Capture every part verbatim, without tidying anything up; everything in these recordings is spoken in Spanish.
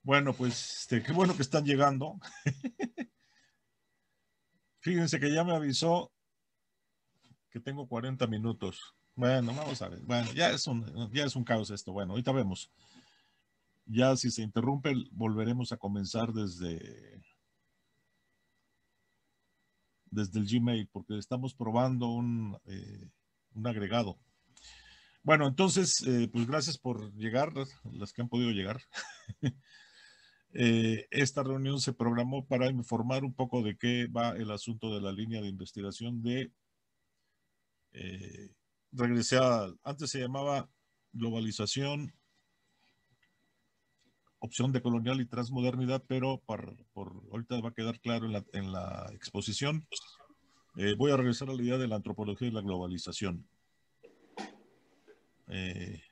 Bueno, pues este, qué bueno que están llegando. Fíjense que ya me avisó que tengo cuarenta minutos. Bueno, vamos a ver. Bueno, ya es un, ya es un caos esto. Bueno, ahorita vemos. Ya si se interrumpe, volveremos a comenzar desde, desde el Gmail, porque estamos probando un, eh, un agregado. Bueno, entonces, eh, pues gracias por llegar, las que han podido llegar. Eh, esta reunión se programó para informar un poco de qué va el asunto de la línea de investigación de, eh, regresé a, antes se llamaba globalización, opción de colonial y transmodernidad, pero por, por ahorita va a quedar claro en la, en la exposición. Eh, voy a regresar a la idea de la antropología y la globalización. Eh,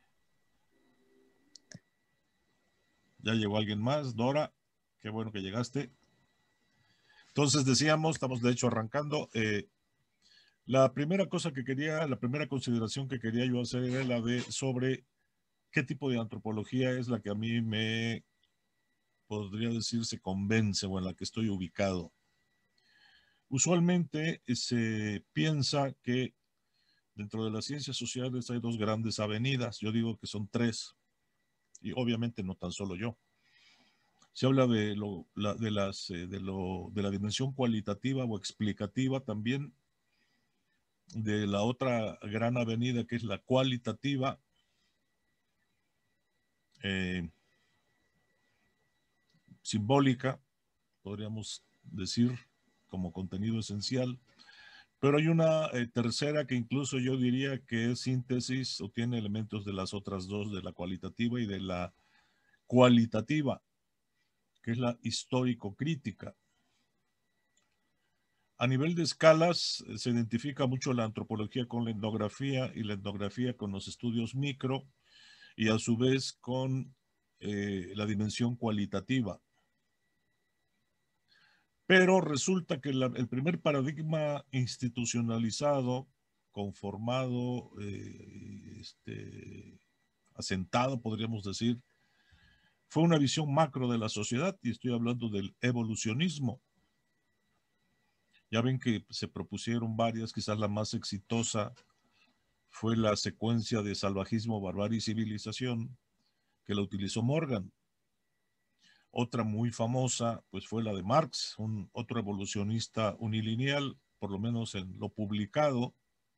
ya llegó alguien más, Dora, qué bueno que llegaste. Entonces decíamos, estamos de hecho arrancando. Eh, la primera cosa que quería, la primera consideración que quería yo hacer era la de sobre qué tipo de antropología es la que a mí me podría decirse convence o en la que estoy ubicado. Usualmente se piensa que dentro de las ciencias sociales hay dos grandes avenidas. Yo digo que son tres, y obviamente no tan solo yo. Se habla de, lo, la, de, las, eh, de, lo, de la dimensión cualitativa o explicativa, también de la otra gran avenida que es la cualitativa, eh, simbólica, podríamos decir, como contenido esencial. Pero hay una eh, tercera que incluso yo diría que es síntesis o tiene elementos de las otras dos, de la cualitativa y de la cualitativa, que es la histórico-crítica. A nivel de escalas, se identifica mucho la antropología con la etnografía y la etnografía con los estudios micro y a su vez con eh, la dimensión cualitativa. Pero resulta que la, el primer paradigma institucionalizado, conformado, eh, este, asentado, podríamos decir, fue una visión macro de la sociedad, y estoy hablando del evolucionismo. Ya ven que se propusieron varias, quizás la más exitosa fue la secuencia de salvajismo, barbarie y civilización, que la utilizó Morgan. Otra muy famosa, pues fue la de Marx, un otro evolucionista unilineal, por lo menos en lo publicado,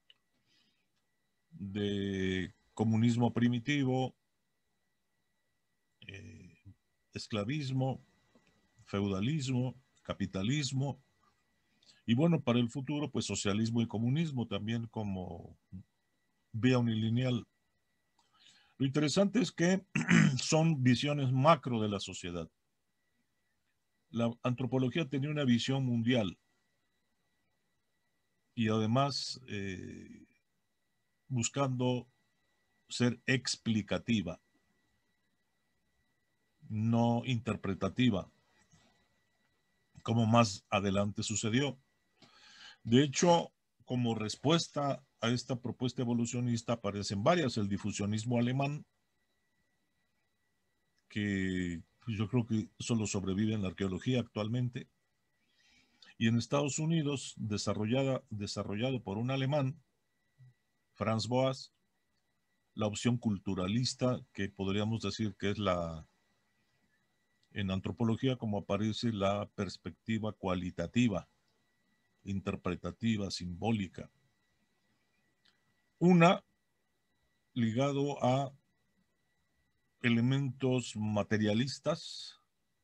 de comunismo primitivo, eh, esclavismo, feudalismo, capitalismo, y bueno, para el futuro, pues socialismo y comunismo también como vía unilineal. Lo interesante es que son visiones macro de la sociedad. La antropología tenía una visión mundial y además eh, buscando ser explicativa, no interpretativa, como más adelante sucedió. De hecho, como respuesta a esta propuesta evolucionista aparecen varias, el difusionismo alemán, que yo creo que solo sobrevive en la arqueología actualmente, y en Estados Unidos, desarrollada, desarrollado por un alemán, Franz Boas, la opción culturalista, que podríamos decir que es la, en antropología, como aparece la perspectiva cualitativa, interpretativa, simbólica. Una ligado a elementos materialistas.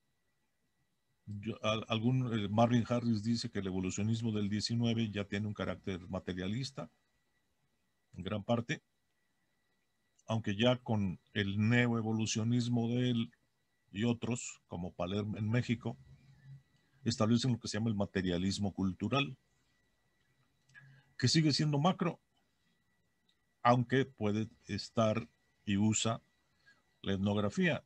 Yo, algún, eh, Marvin Harris dice que el evolucionismo del diecinueve ya tiene un carácter materialista, en gran parte, aunque ya con el neoevolucionismo de él y otros, como Palermo en México, establecen lo que se llama el materialismo cultural, que sigue siendo macro, aunque puede estar y usa la etnografía.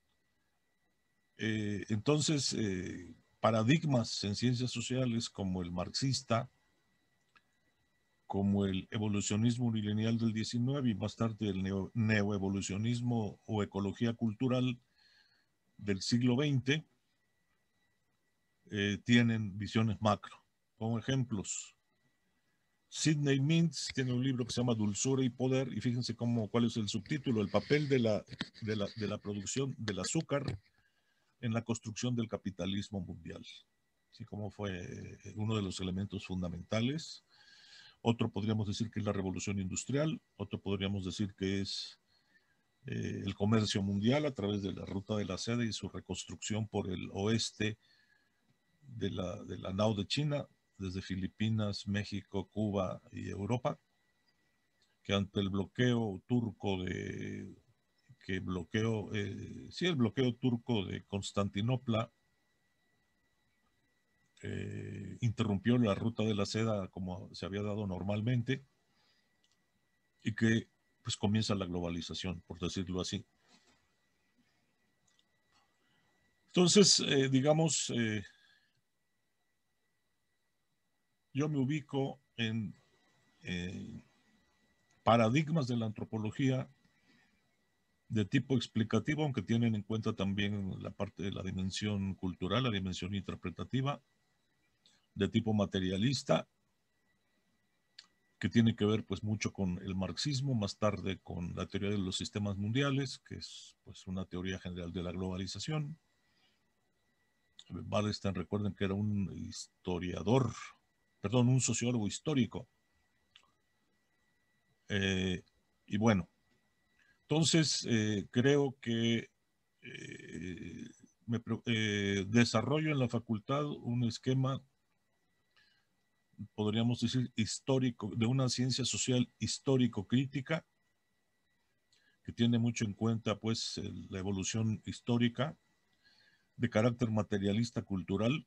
Eh, entonces, eh, paradigmas en ciencias sociales como el marxista, como el evolucionismo unilineal del diecinueve y más tarde el neo, neoevolucionismo o ecología cultural, del siglo veinte eh, tienen visiones macro. Como ejemplos, Sidney Mintz tiene un libro que se llama Dulzura y Poder, y fíjense cómo, cuál es el subtítulo: el papel de la, de la, de la producción del azúcar en la construcción del capitalismo mundial. Así como fue uno de los elementos fundamentales. Otro podríamos decir que es la revolución industrial, otro podríamos decir que es eh, el comercio mundial a través de la ruta de la seda y su reconstrucción por el oeste de la, de la nao de China, desde Filipinas, México, Cuba y Europa, que ante el bloqueo turco de, que bloqueó, eh, sí, el bloqueo turco de Constantinopla, eh, interrumpió la ruta de la seda como se había dado normalmente, y que pues comienza la globalización, por decirlo así. Entonces, eh, digamos, eh, yo me ubico en eh, paradigmas de la antropología de tipo explicativo, aunque tienen en cuenta también la parte de la dimensión cultural, la dimensión interpretativa, de tipo materialista, que tiene que ver pues mucho con el marxismo, más tarde con la teoría de los sistemas mundiales, que es pues una teoría general de la globalización. Wallerstein, recuerden que era un historiador, perdón, un sociólogo histórico. Eh, y bueno, entonces eh, creo que eh, me eh, desarrollo en la facultad un esquema, podríamos decir, histórico, de una ciencia social histórico-crítica, que tiene mucho en cuenta pues el, la evolución histórica de carácter materialista cultural,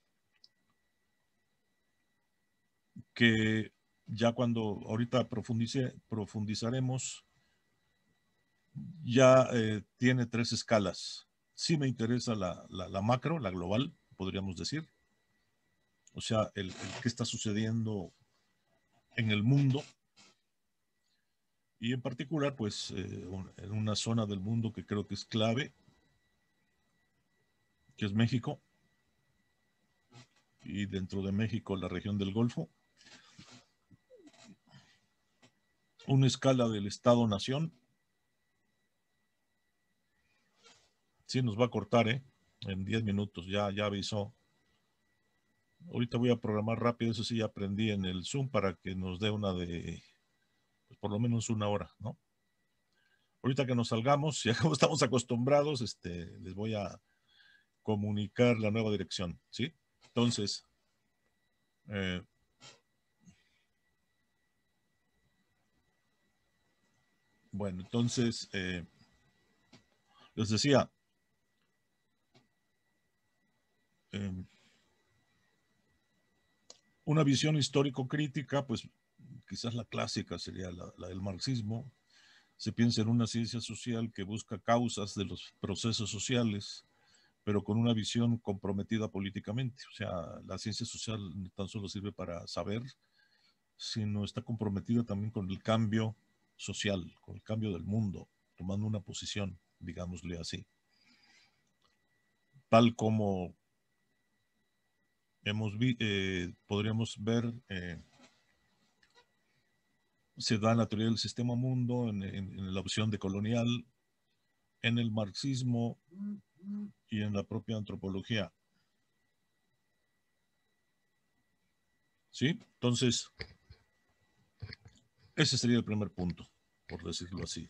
que ya cuando ahorita profundice, profundizaremos, ya eh, tiene tres escalas. Sí me interesa la, la, la macro, la global, podríamos decir. O sea, el, el qué está sucediendo en el mundo, y en particular, pues, eh, en una zona del mundo que creo que es clave, que es México, y dentro de México la región del Golfo. Una escala del Estado-Nación. Sí, nos va a cortar, ¿eh? En diez minutos, ya, ya avisó. Ahorita voy a programar rápido, eso sí, ya aprendí en el Zoom para que nos dé una de, pues, por lo menos una hora, ¿no? Ahorita que nos salgamos, ya como estamos acostumbrados, este, les voy a comunicar la nueva dirección, ¿sí? Entonces, eh, bueno, entonces, eh, les decía, eh, una visión histórico-crítica, pues quizás la clásica sería la, la del marxismo. Se piensa en una ciencia social que busca causas de los procesos sociales, pero con una visión comprometida políticamente. O sea, la ciencia social no tan solo sirve para saber, sino está comprometida también con el cambio social, con el cambio del mundo, tomando una posición, digámosle así. Tal como hemos vi, eh, podríamos ver, eh, se da en la teoría del sistema mundo, en, en, en la opción de colonial, en el marxismo y en la propia antropología. ¿Sí? Entonces, ese sería el primer punto, por decirlo así.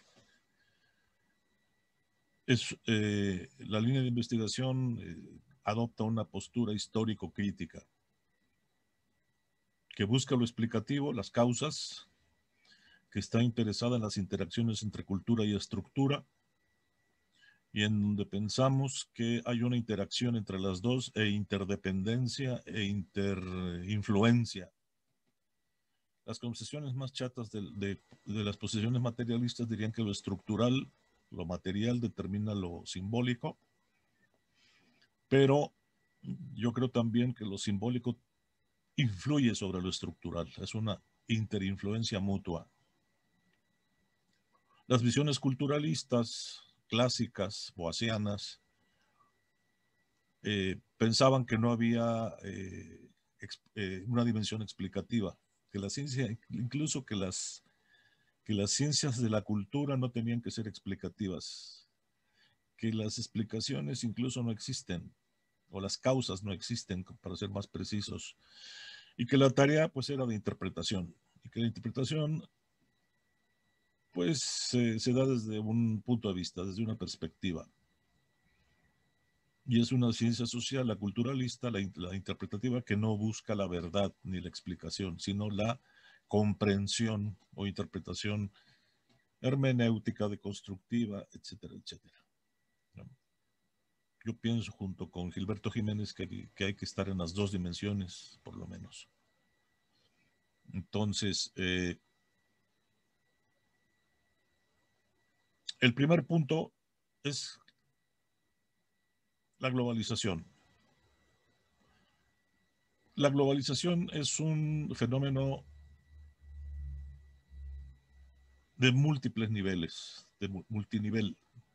Es, eh, la línea de investigación eh, adopta una postura histórico-crítica que busca lo explicativo, las causas, que está interesada en las interacciones entre cultura y estructura, y en donde pensamos que hay una interacción entre las dos, e interdependencia e interinfluencia. Las concepciones más chatas de, de, de las posiciones materialistas dirían que lo estructural, lo material, determina lo simbólico, pero yo creo también que lo simbólico influye sobre lo estructural, es una interinfluencia mutua. Las visiones culturalistas clásicas, boasianas, eh, pensaban que no había eh, ex, eh, una dimensión explicativa, que la ciencia, incluso que las, que las ciencias de la cultura no tenían que ser explicativas, que las explicaciones incluso no existen, o las causas no existen, para ser más precisos, y que la tarea pues era de interpretación, y que la interpretación pues se, se da desde un punto de vista, desde una perspectiva. Y es una ciencia social, la culturalista, la, la interpretativa, que no busca la verdad ni la explicación, sino la comprensión o interpretación hermenéutica, deconstructiva, etcétera, etcétera. ¿No? Yo pienso junto con Gilberto Jiménez que, que hay que estar en las dos dimensiones, por lo menos. Entonces, eh, el primer punto es la globalización. La globalización es un fenómeno de múltiples niveles, de multinivel.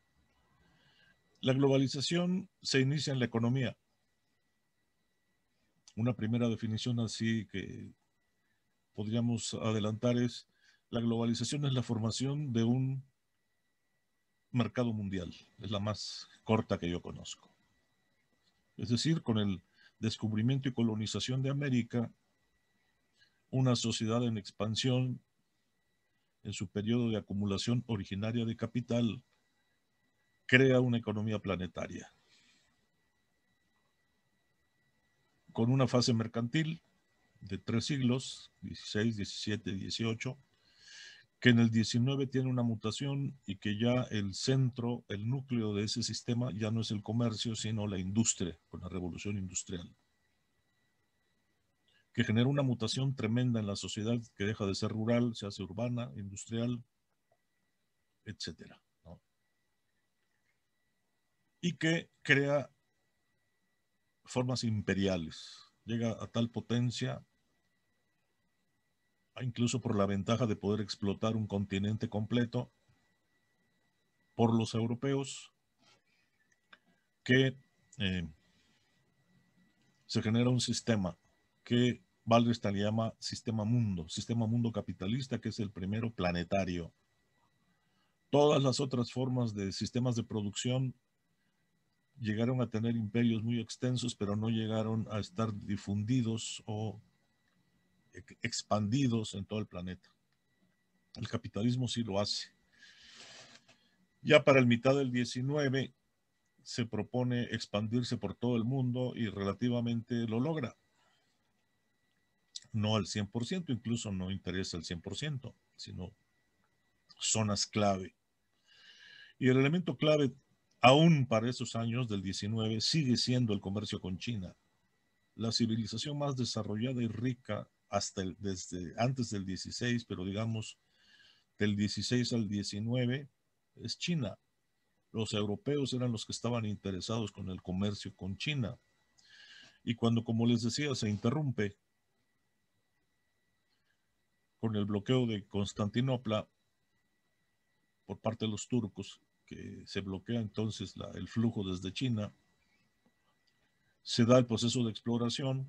La globalización se inicia en la economía. Una primera definición así que podríamos adelantar es: la globalización es la formación de un mercado mundial. Es la más corta que yo conozco. Es decir, con el descubrimiento y colonización de América, una sociedad en expansión en su periodo de acumulación originaria de capital crea una economía planetaria, con una fase mercantil de tres siglos, dieciséis, diecisiete, dieciocho, que en el diecinueve tiene una mutación y que ya el centro, el núcleo de ese sistema ya no es el comercio, sino la industria, con la revolución industrial, que genera una mutación tremenda en la sociedad, que deja de ser rural, se hace urbana, industrial, etcétera, ¿no? Y que crea formas imperiales, llega a tal potencia, incluso por la ventaja de poder explotar un continente completo por los europeos, que eh, se genera un sistema que Wallerstein le llama sistema mundo, sistema mundo capitalista, que es el primero planetario. Todas las otras formas de sistemas de producción llegaron a tener imperios muy extensos, pero no llegaron a estar difundidos o expandidos en todo el planeta. El capitalismo sí lo hace. Ya para el mitad del diecinueve se propone expandirse por todo el mundo y relativamente lo logra. No al cien por ciento, incluso no interesa al cien por ciento, sino zonas clave. Y el elemento clave, aún para esos años del diecinueve, sigue siendo el comercio con China. La civilización más desarrollada y rica hasta el, desde antes del dieciséis, pero digamos del dieciséis al diecinueve, es China. Los europeos eran los que estaban interesados con el comercio con China. Y cuando, como les decía, se interrumpe con el bloqueo de Constantinopla por parte de los turcos, que se bloquea entonces la, el flujo desde China, se da el proceso de exploración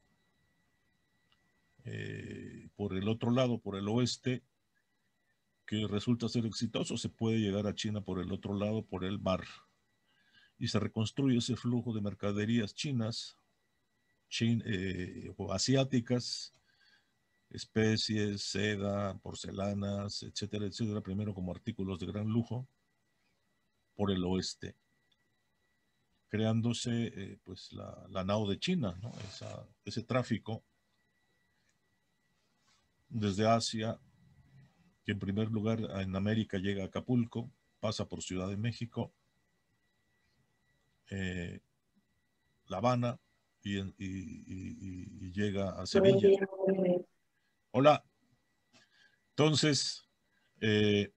eh, por el otro lado, por el oeste, que resulta ser exitoso. Se puede llegar a China por el otro lado, por el mar, y se reconstruye ese flujo de mercaderías chinas chin, eh, o asiáticas, especies, seda, porcelanas, etcétera, etcétera, primero como artículos de gran lujo, por el oeste, creándose eh, pues la, la nao de China, ¿no? Esa, ese tráfico desde Asia, que en primer lugar en América llega a Acapulco, pasa por Ciudad de México, eh, La Habana y, y, y, y llega a Sevilla. Hola. Entonces, eh,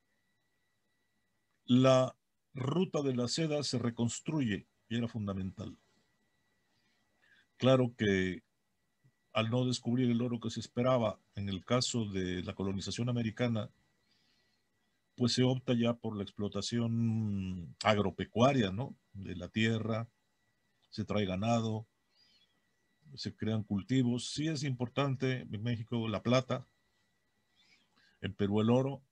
la ruta de la seda se reconstruye y era fundamental. Claro que al no descubrir el oro que se esperaba en el caso de la colonización americana, pues se opta ya por la explotación agropecuaria, ¿no? De la tierra, se trae ganado, se crean cultivos. Sí es importante en México la plata, en Perú el oro,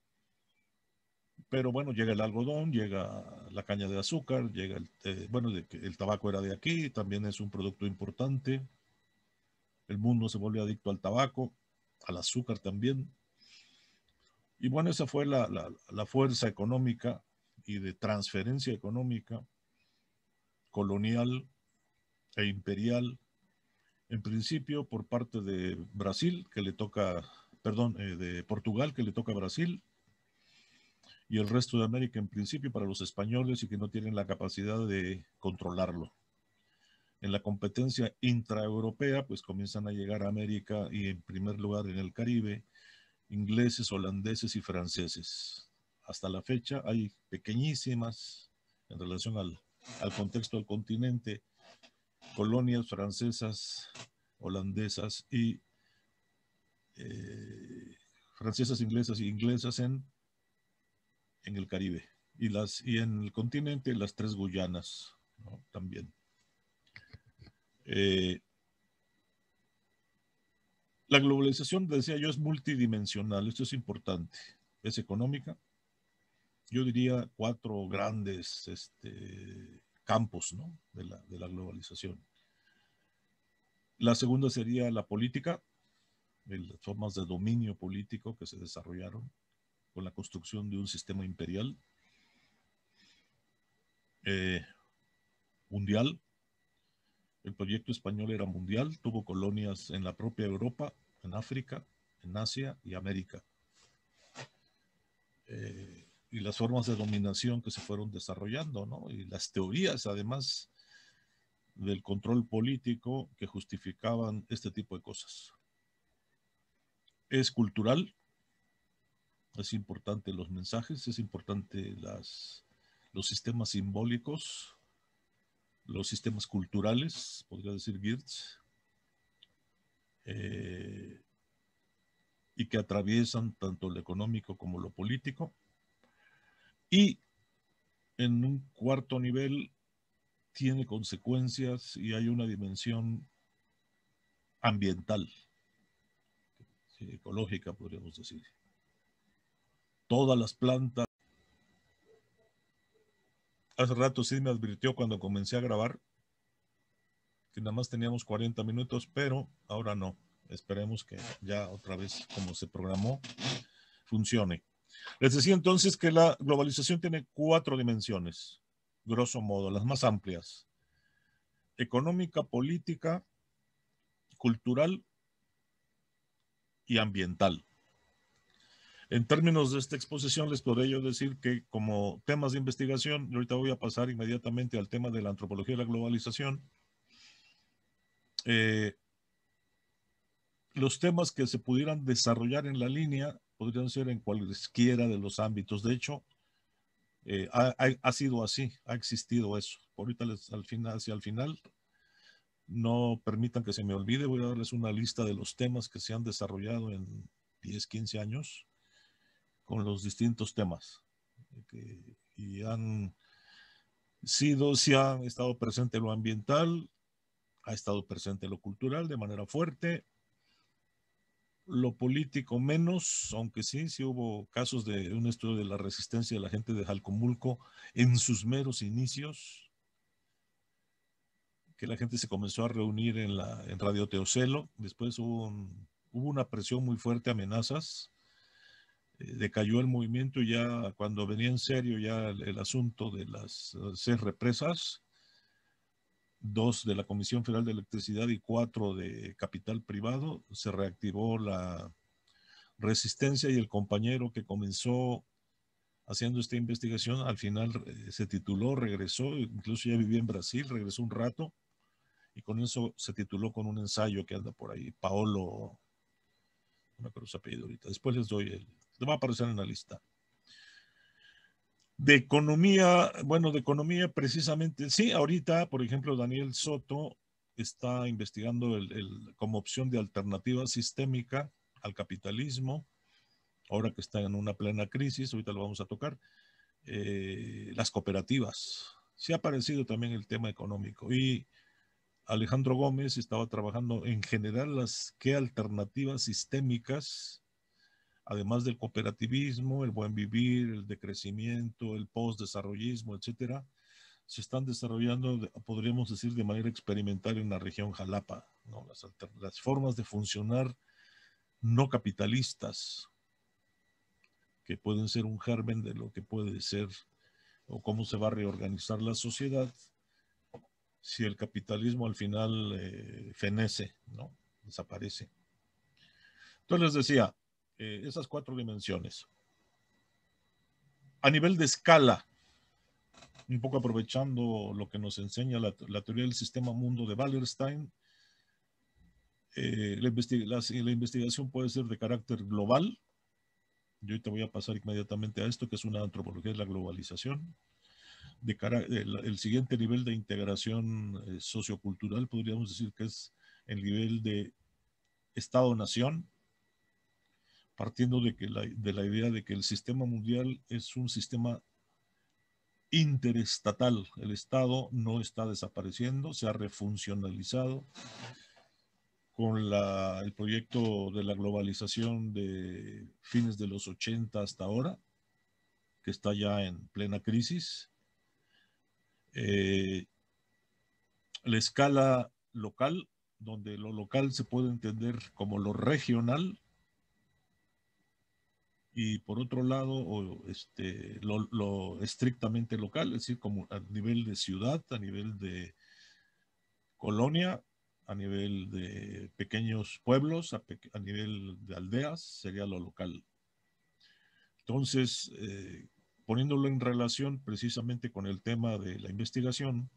pero bueno, llega el algodón, llega la caña de azúcar, llega el, eh, bueno, de, el tabaco era de aquí, también es un producto importante. El mundo se vuelve adicto al tabaco, al azúcar también. Y bueno, esa fue la, la, la fuerza económica y de transferencia económica colonial e imperial, en principio por parte de Brasil, que le toca, perdón, eh, de Portugal, que le toca a Brasil, y el resto de América en principio para los españoles y que no tienen la capacidad de controlarlo. En la competencia intraeuropea, pues comienzan a llegar a América y en primer lugar en el Caribe, ingleses, holandeses y franceses. Hasta la fecha hay pequeñísimas, en relación al, al contexto del continente, colonias francesas, holandesas y eh, francesas, inglesas y inglesas en, en el Caribe. Y, las, y en el continente las tres Guyanas, ¿no? También. Eh, la globalización, decía yo, es multidimensional. Esto es importante. Es económica. Yo diría cuatro grandes este, campos, ¿no? de, la, de la globalización. La segunda sería la política, las formas de dominio político que se desarrollaron con la construcción de un sistema imperial eh, mundial. El proyecto español era mundial, tuvo colonias en la propia Europa, en África, en Asia y América. Eh, y las formas de dominación que se fueron desarrollando, ¿no? Y las teorías, además del control político, que justificaban este tipo de cosas. Es cultural, es importante los mensajes, es importante las, los sistemas simbólicos, los sistemas culturales, podría decir Geertz, eh, y que atraviesan tanto lo económico como lo político. Y en un cuarto nivel tiene consecuencias y hay una dimensión ambiental, sí, ecológica, podríamos decir. Todas las plantas. Hace rato sí me advirtió cuando comencé a grabar que nada más teníamos cuarenta minutos, pero ahora no. Esperemos que ya otra vez, como se programó, funcione. Les decía entonces que la globalización tiene cuatro dimensiones, grosso modo, las más amplias: económica, política, cultural y ambiental. En términos de esta exposición, les podré yo decir que como temas de investigación, y ahorita voy a pasar inmediatamente al tema de la antropología de la globalización, eh, los temas que se pudieran desarrollar en la línea podrían ser en cualquiera de los ámbitos. De hecho, eh, ha, ha, sido así, ha existido eso. Ahorita les, al final, hacia el final, no permitan que se me olvide, voy a darles una lista de los temas que se han desarrollado en diez, quince años con los distintos temas que, y han sido, si han estado presente lo ambiental, ha estado presente lo cultural de manera fuerte, lo político menos, aunque sí, sí hubo casos de un estudio de la resistencia de la gente de Jalcomulco en sus meros inicios, que la gente se comenzó a reunir en, la, en Radio Teocelo, después hubo, un, hubo una presión muy fuerte, amenazas, eh, decayó el movimiento y ya cuando venía en serio ya el, el asunto de las uh, seis represas, dos de la Comisión Federal de Electricidad y cuatro de capital privado, se reactivó la resistencia y el compañero que comenzó haciendo esta investigación al final eh, se tituló, regresó, incluso ya vivía en Brasil, regresó un rato y con eso se tituló con un ensayo que anda por ahí, Paolo, no me acuerdo su apellido ahorita, después les doy el, le va a aparecer en la lista. De economía, bueno, de economía precisamente, sí, ahorita, por ejemplo, Daniel Soto está investigando el, el, como opción de alternativa sistémica al capitalismo, ahora que está en una plena crisis, ahorita lo vamos a tocar, eh, las cooperativas, sí ha aparecido también el tema económico. Y Alejandro Gómez estaba trabajando en generar las qué alternativas sistémicas, además del cooperativismo, el buen vivir, el decrecimiento, el postdesarrollismo, etcétera, se están desarrollando, podríamos decir, de manera experimental en la región Jalapa, ¿no? Las, las formas de funcionar no capitalistas, que pueden ser un germen de lo que puede ser o cómo se va a reorganizar la sociedad si el capitalismo al final eh, fenece, ¿no? Desaparece. Entonces les decía, eh, esas cuatro dimensiones. A nivel de escala, un poco aprovechando lo que nos enseña la, la teoría del sistema mundo de Wallerstein, eh, la, investig la, la investigación puede ser de carácter global. Yo te voy a pasar inmediatamente a esto, que es una antropología de la globalización. De cara, el, el siguiente nivel de integración eh, sociocultural podríamos decir que es el nivel de Estado-nación, partiendo de, que la, de la idea de que el sistema mundial es un sistema interestatal. El Estado no está desapareciendo, se ha refuncionalizado con la, el proyecto de la globalización de fines de los ochenta hasta ahora, que está ya en plena crisis. Eh, la escala local, donde lo local se puede entender como lo regional, y por otro lado, o este, lo, lo estrictamente local, es decir, como a nivel de ciudad, a nivel de colonia, a nivel de pequeños pueblos, a, pe a nivel de aldeas, sería lo local. Entonces, eh, poniéndolo en relación precisamente con el tema de la investigación,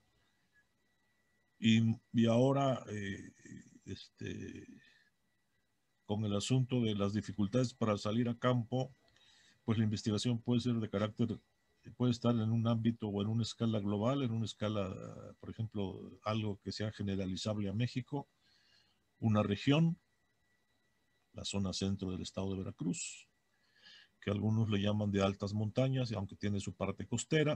y, y ahora eh, este, con el asunto de las dificultades para salir a campo, pues la investigación puede ser de carácter, puede estar en un ámbito o en una escala global, en una escala, por ejemplo, algo que sea generalizable a México, una región, la zona centro del estado de Veracruz, que algunos le llaman de altas montañas, aunque tiene su parte costera,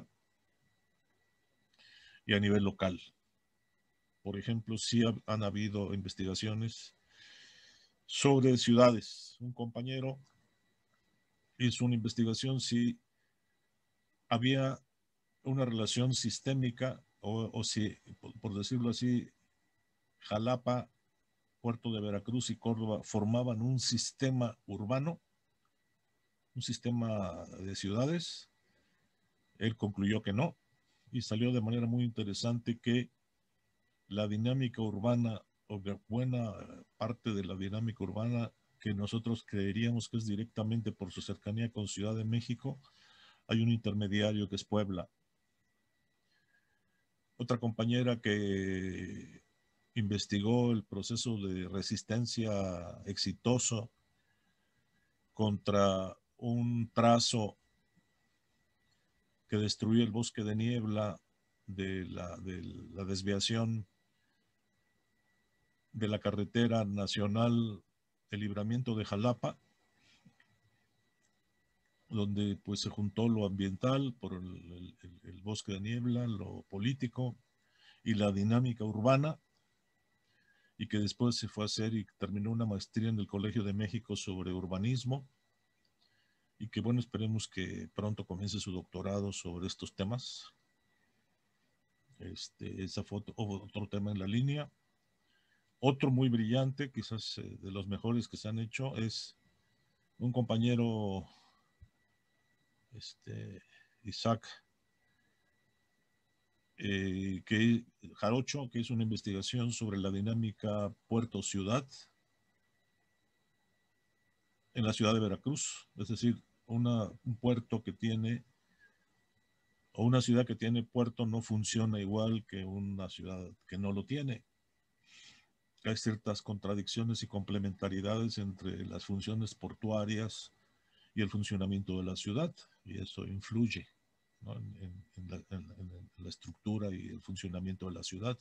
y a nivel local. Por ejemplo, sí han habido investigaciones sobre ciudades. Un compañero hizo una investigación si había una relación sistémica o, o si, por, por decirlo así, Jalapa, Puerto de Veracruz y Córdoba formaban un sistema urbano, un sistema de ciudades. Él concluyó que no, y salió de manera muy interesante que la dinámica urbana, o buena parte de la dinámica urbana que nosotros creeríamos que es directamente por su cercanía con Ciudad de México, hay un intermediario que es Puebla. Otra compañera que investigó el proceso de resistencia exitoso contra un trazo que destruyó el bosque de niebla de la, de la desviación de la carretera nacional El Libramiento de Jalapa, donde pues se juntó lo ambiental por el, el, el bosque de niebla, lo político y la dinámica urbana, y que después se fue a hacer y terminó una maestría en el Colegio de México sobre urbanismo, y que bueno, esperemos que pronto comience su doctorado sobre estos temas. Este, esa foto, otro tema en la línea. Otro muy brillante, quizás eh, de los mejores que se han hecho, es un compañero, este, Isaac eh, que, Jarocho, que es una investigación sobre la dinámica puerto-ciudad en la ciudad de Veracruz, es decir, una, un puerto que tiene, o una ciudad que tiene puerto no funciona igual que una ciudad que no lo tiene. Hay ciertas contradicciones y complementariedades entre las funciones portuarias y el funcionamiento de la ciudad, y eso influye, ¿no? en, en, la, en, en la estructura y el funcionamiento de la ciudad.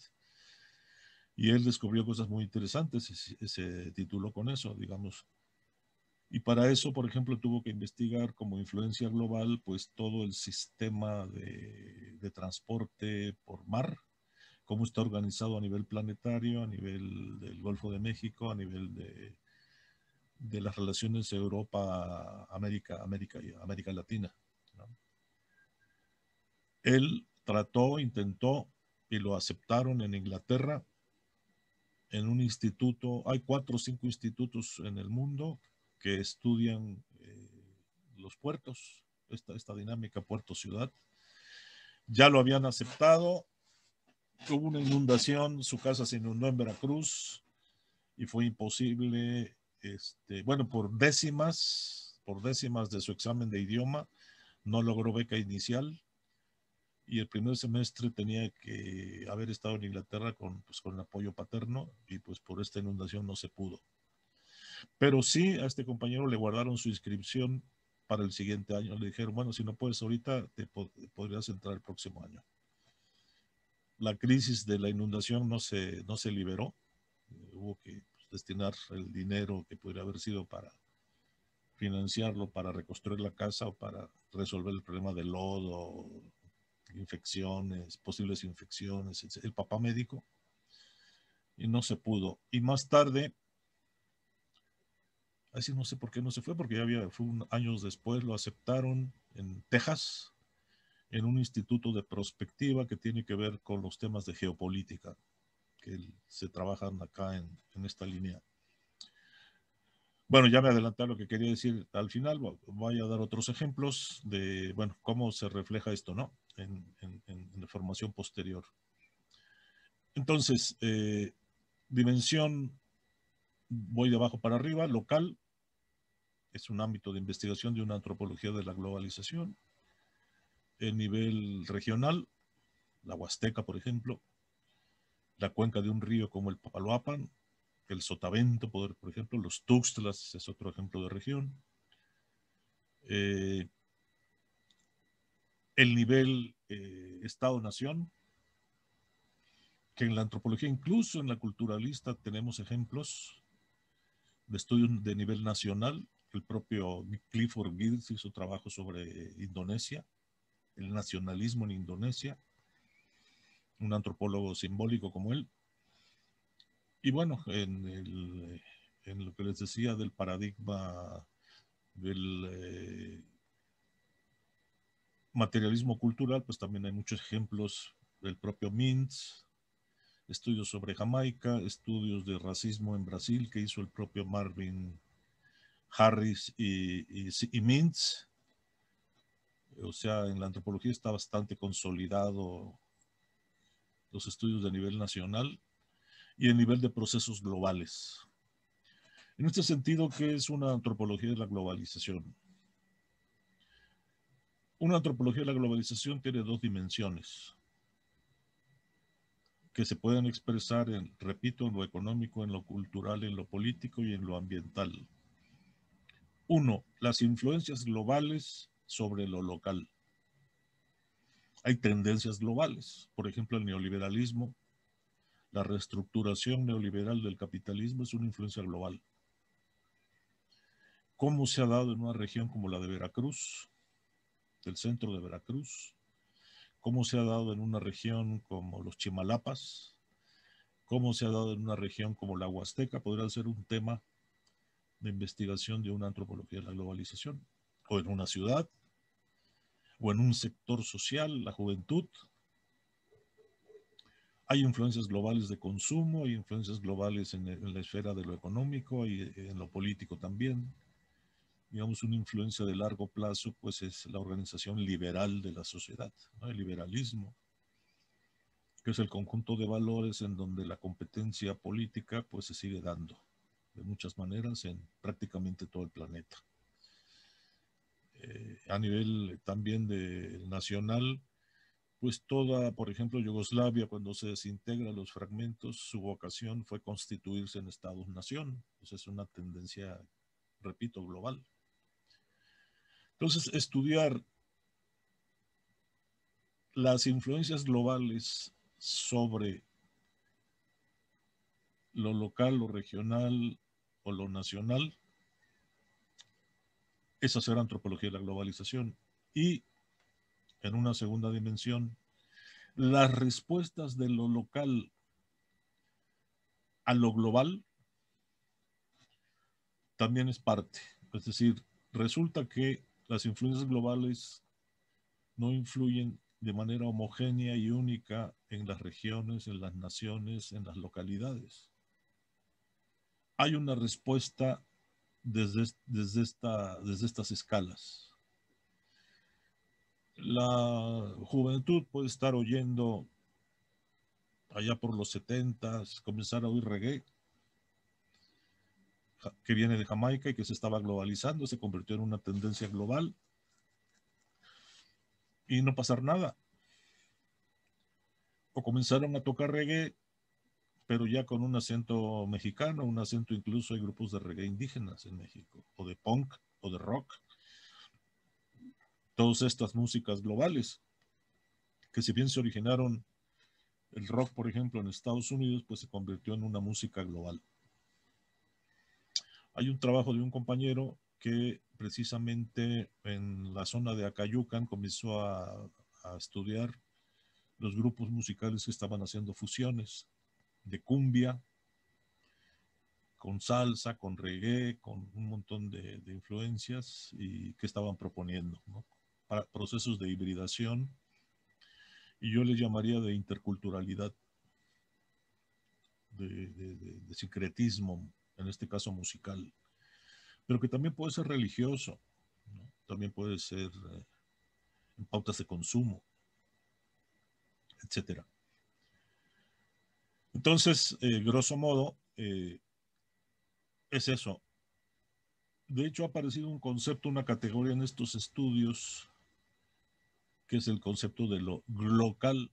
Y él descubrió cosas muy interesantes y se tituló con eso, digamos, Y para eso, por ejemplo, tuvo que investigar como influencia global, pues todo el sistema de, de transporte por mar, cómo está organizado a nivel planetario, a nivel del Golfo de México, a nivel de, de las relaciones Europa-América, América y América Latina, ¿no? Él trató, intentó y lo aceptaron en Inglaterra, en un instituto. Hay cuatro o cinco institutos en el mundo que estudian eh, los puertos, esta, esta dinámica puerto-ciudad. Ya lo habían aceptado. Hubo una inundación, su casa se inundó en Veracruz y fue imposible, este, bueno, por décimas, por décimas de su examen de idioma, no logró beca inicial y el primer semestre tenía que haber estado en Inglaterra con, pues, con el apoyo paterno y pues por esta inundación no se pudo. Pero sí, a este compañero le guardaron su inscripción para el siguiente año. Le dijeron, bueno, si no puedes ahorita, te pod podrías entrar el próximo año. La crisis de la inundación no se, no se liberó. Hubo que pues, destinar el dinero que podría haber sido para financiarlo, para reconstruir la casa o para resolver el problema del lodo, infecciones, posibles infecciones, el papá médico, y no se pudo. Y más tarde, así no sé por qué no se fue, porque ya había, fue un, años después, lo aceptaron en Texas, en un instituto de prospectiva que tiene que ver con los temas de geopolítica, que se trabajan acá en, en esta línea. Bueno, ya me adelanté a lo que quería decir al final. Voy a dar otros ejemplos de, bueno, cómo se refleja esto, ¿no? En, en, en la formación posterior. Entonces, eh, dimensión, voy de abajo para arriba, local, es un ámbito de investigación de una antropología de la globalización. El nivel regional, la Huasteca, por ejemplo, la cuenca de un río como el Papaloapan, el Sotavento, por, por ejemplo, los Tuxtlas es otro ejemplo de región. Eh, el nivel eh, Estado-Nación, que en la antropología, incluso en la culturalista, tenemos ejemplos de estudios de nivel nacional. El propio Clifford Geertz hizo trabajo sobre Indonesia, el nacionalismo en Indonesia, un antropólogo simbólico como él. Y bueno, en, el, en lo que les decía del paradigma del eh, materialismo cultural, pues también hay muchos ejemplos del propio Mintz, estudios sobre Jamaica, estudios de racismo en Brasil que hizo el propio Marvin Harris y, y, y Mintz. O sea, en la antropología está bastante consolidado los estudios de nivel nacional y el nivel de procesos globales. En este sentido, ¿qué es una antropología de la globalización? Una antropología de la globalización tiene dos dimensiones que se pueden expresar en, repito, en lo económico, en lo cultural, en lo político y en lo ambiental. Uno, las influencias globales sobre lo local. Hay tendencias globales, por ejemplo, el neoliberalismo, la reestructuración neoliberal del capitalismo es una influencia global. ¿Cómo se ha dado en una región como la de Veracruz, del centro de Veracruz? ¿Cómo se ha dado en una región como los Chimalapas? ¿Cómo se ha dado en una región como la Huasteca? Podría ser un tema de investigación de una antropología de la globalización. O en una ciudad, o en un sector social, la juventud. Hay influencias globales de consumo, hay influencias globales en, en la esfera de lo económico y en lo político también. Digamos, una influencia de largo plazo, pues es la organización liberal de la sociedad, ¿no? El liberalismo, que es el conjunto de valores en donde la competencia política pues se sigue dando de muchas maneras en prácticamente todo el planeta. Eh, a nivel también de nacional, pues toda, por ejemplo, Yugoslavia, cuando se desintegra los fragmentos, su vocación fue constituirse en Estados-nación. Pues es una tendencia, repito, global. Entonces, estudiar las influencias globales sobre lo local, lo regional o lo nacional es hacer antropología de la globalización. Y en una segunda dimensión, las respuestas de lo local a lo global también es parte. Es decir, resulta que las influencias globales no influyen de manera homogénea y única en las regiones, en las naciones, en las localidades. Hay una respuesta desde, desde, esta, desde estas escalas. La juventud puede estar oyendo allá por los setentas, comenzar a oír reggae, que viene de Jamaica y que se estaba globalizando, se convirtió en una tendencia global, y no pasar nada. O comenzaron a tocar reggae, pero ya con un acento mexicano, un acento, incluso hay grupos de reggae indígenas en México, o de punk, o de rock. Todas estas músicas globales, que si bien se originaron el rock, por ejemplo, en Estados Unidos, pues se convirtió en una música global. Hay un trabajo de un compañero que precisamente en la zona de Acayucan comenzó a, a estudiar los grupos musicales que estaban haciendo fusiones de cumbia, con salsa, con reggae, con un montón de, de influencias y que estaban proponiendo, ¿no? Para procesos de hibridación, y yo le llamaría de interculturalidad, de, de, de, de sincretismo, en este caso musical, pero que también puede ser religioso, ¿no? También puede ser eh, en pautas de consumo, etcétera. Entonces, eh, grosso modo, eh, es eso. De hecho, ha aparecido un concepto, una categoría en estos estudios, que es el concepto de lo local,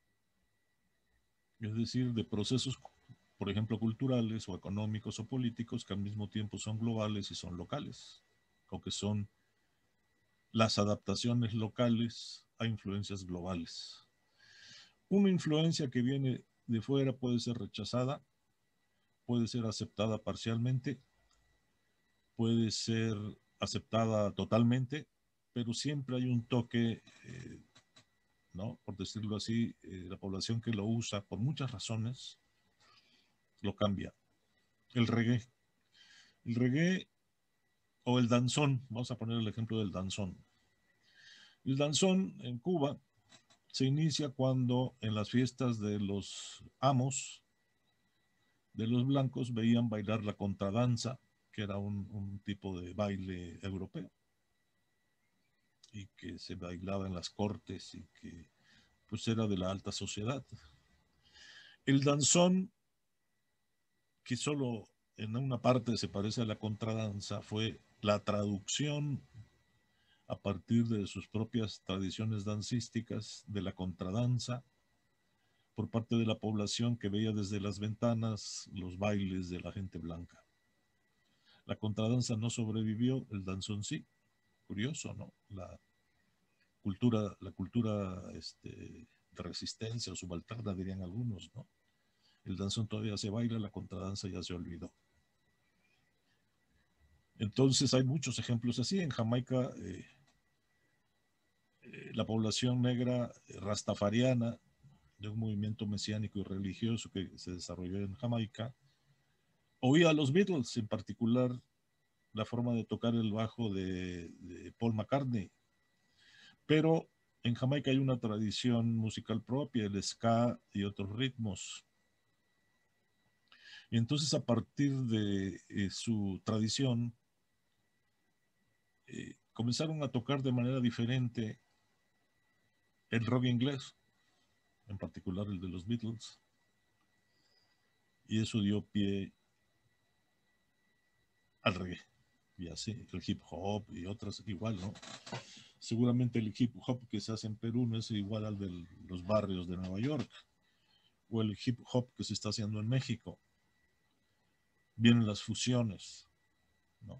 es decir, de procesos, por ejemplo, culturales o económicos o políticos que al mismo tiempo son globales y son locales, o que son las adaptaciones locales a influencias globales. Una influencia que viene de fuera puede ser rechazada, puede ser aceptada parcialmente, puede ser aceptada totalmente, pero siempre hay un toque, eh, ¿no? Por decirlo así, eh, la población que lo usa por muchas razones lo cambia. El reggae. El reggae o el danzón, vamos a poner el ejemplo del danzón. El danzón en Cuba se inicia cuando en las fiestas de los amos de los blancos veían bailar la contradanza, que era un, un tipo de baile europeo y que se bailaba en las cortes y que pues era de la alta sociedad. El danzón, que solo en una parte se parece a la contradanza, fue la traducción a partir de sus propias tradiciones dancísticas de la contradanza por parte de la población que veía desde las ventanas los bailes de la gente blanca. La contradanza no sobrevivió, el danzón sí. Curioso, ¿no? La cultura, la cultura este, de resistencia o subalterna, dirían algunos, ¿no? El danzón todavía se baila, la contradanza ya se olvidó. Entonces hay muchos ejemplos así. En Jamaica, eh, eh, la población negra eh, rastafariana, de un movimiento mesiánico y religioso que se desarrolló en Jamaica, oía a los Beatles, en particular la forma de tocar el bajo de, de Paul McCartney. Pero en Jamaica hay una tradición musical propia, el ska y otros ritmos. Y entonces, a partir de eh, su tradición, eh, comenzaron a tocar de manera diferente el rock inglés, en particular el de los Beatles, y eso dio pie al reggae, y así, el hip hop y otras igual, ¿no? Seguramente el hip hop que se hace en Perú no es igual al de los barrios de Nueva York, o el hip hop que se está haciendo en México. Vienen las fusiones, ¿no?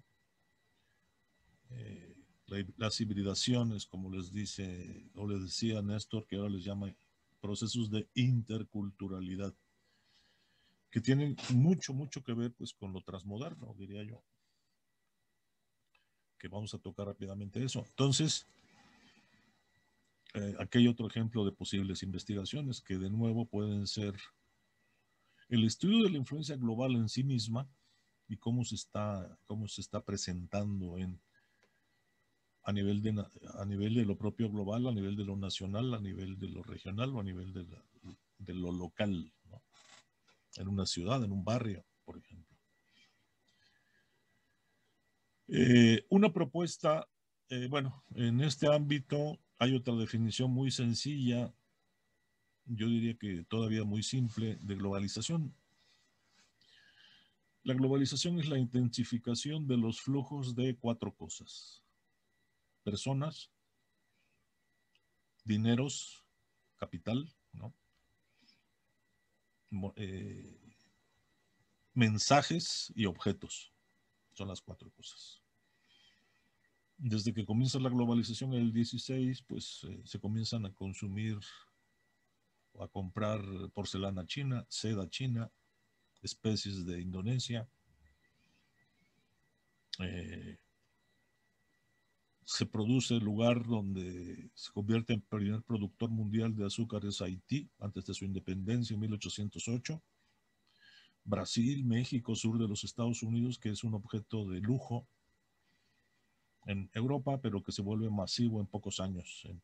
Eh, la, las hibridaciones, como les dice, o les decía Néstor, que ahora les llama procesos de interculturalidad, que tienen mucho, mucho que ver pues con lo transmoderno, diría yo, que vamos a tocar rápidamente eso. Entonces, eh, aquí hay otro ejemplo de posibles investigaciones que de nuevo pueden ser el estudio de la influencia global en sí misma y cómo se está, cómo se está presentando en, a, nivel de, a nivel de lo propio global, a nivel de lo nacional, a nivel de lo regional o a nivel de, la, de lo local, ¿no? En una ciudad, en un barrio, por ejemplo. Eh, una propuesta, eh, bueno, en este ámbito hay otra definición muy sencilla, yo diría que todavía muy simple, de globalización. La globalización es la intensificación de los flujos de cuatro cosas: personas, dineros, capital, ¿no? Eh, mensajes y objetos. Son las cuatro cosas. Desde que comienza la globalización en el dieciséis, pues eh, se comienzan a consumir o a comprar porcelana china, seda china, especies de Indonesia. Eh, se produce el lugar donde se convierte en primer productor mundial de azúcar es Haití, antes de su independencia en mil ochocientos ocho. Brasil, México, sur de los Estados Unidos, que es un objeto de lujo en Europa, pero que se vuelve masivo en pocos años. En,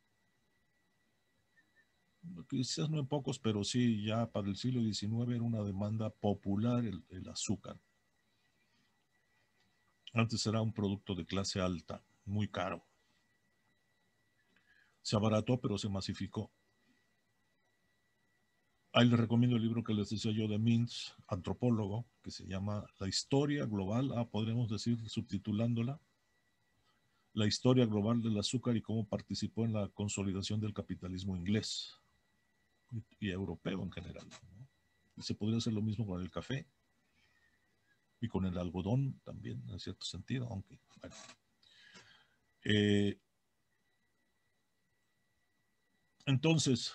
quizás no en pocos, pero sí ya para el siglo diecinueve era una demanda popular el, el azúcar. Antes era un producto de clase alta, muy caro. Se abarató, pero se masificó. Ahí les recomiendo el libro que les decía yo de Mintz, antropólogo, que se llama La historia global, ah, podríamos decir, subtitulándola, La historia global del azúcar y cómo participó en la consolidación del capitalismo inglés y, y europeo en general, ¿no? Y se podría hacer lo mismo con el café y con el algodón también, en cierto sentido, aunque, bueno. Eh, entonces,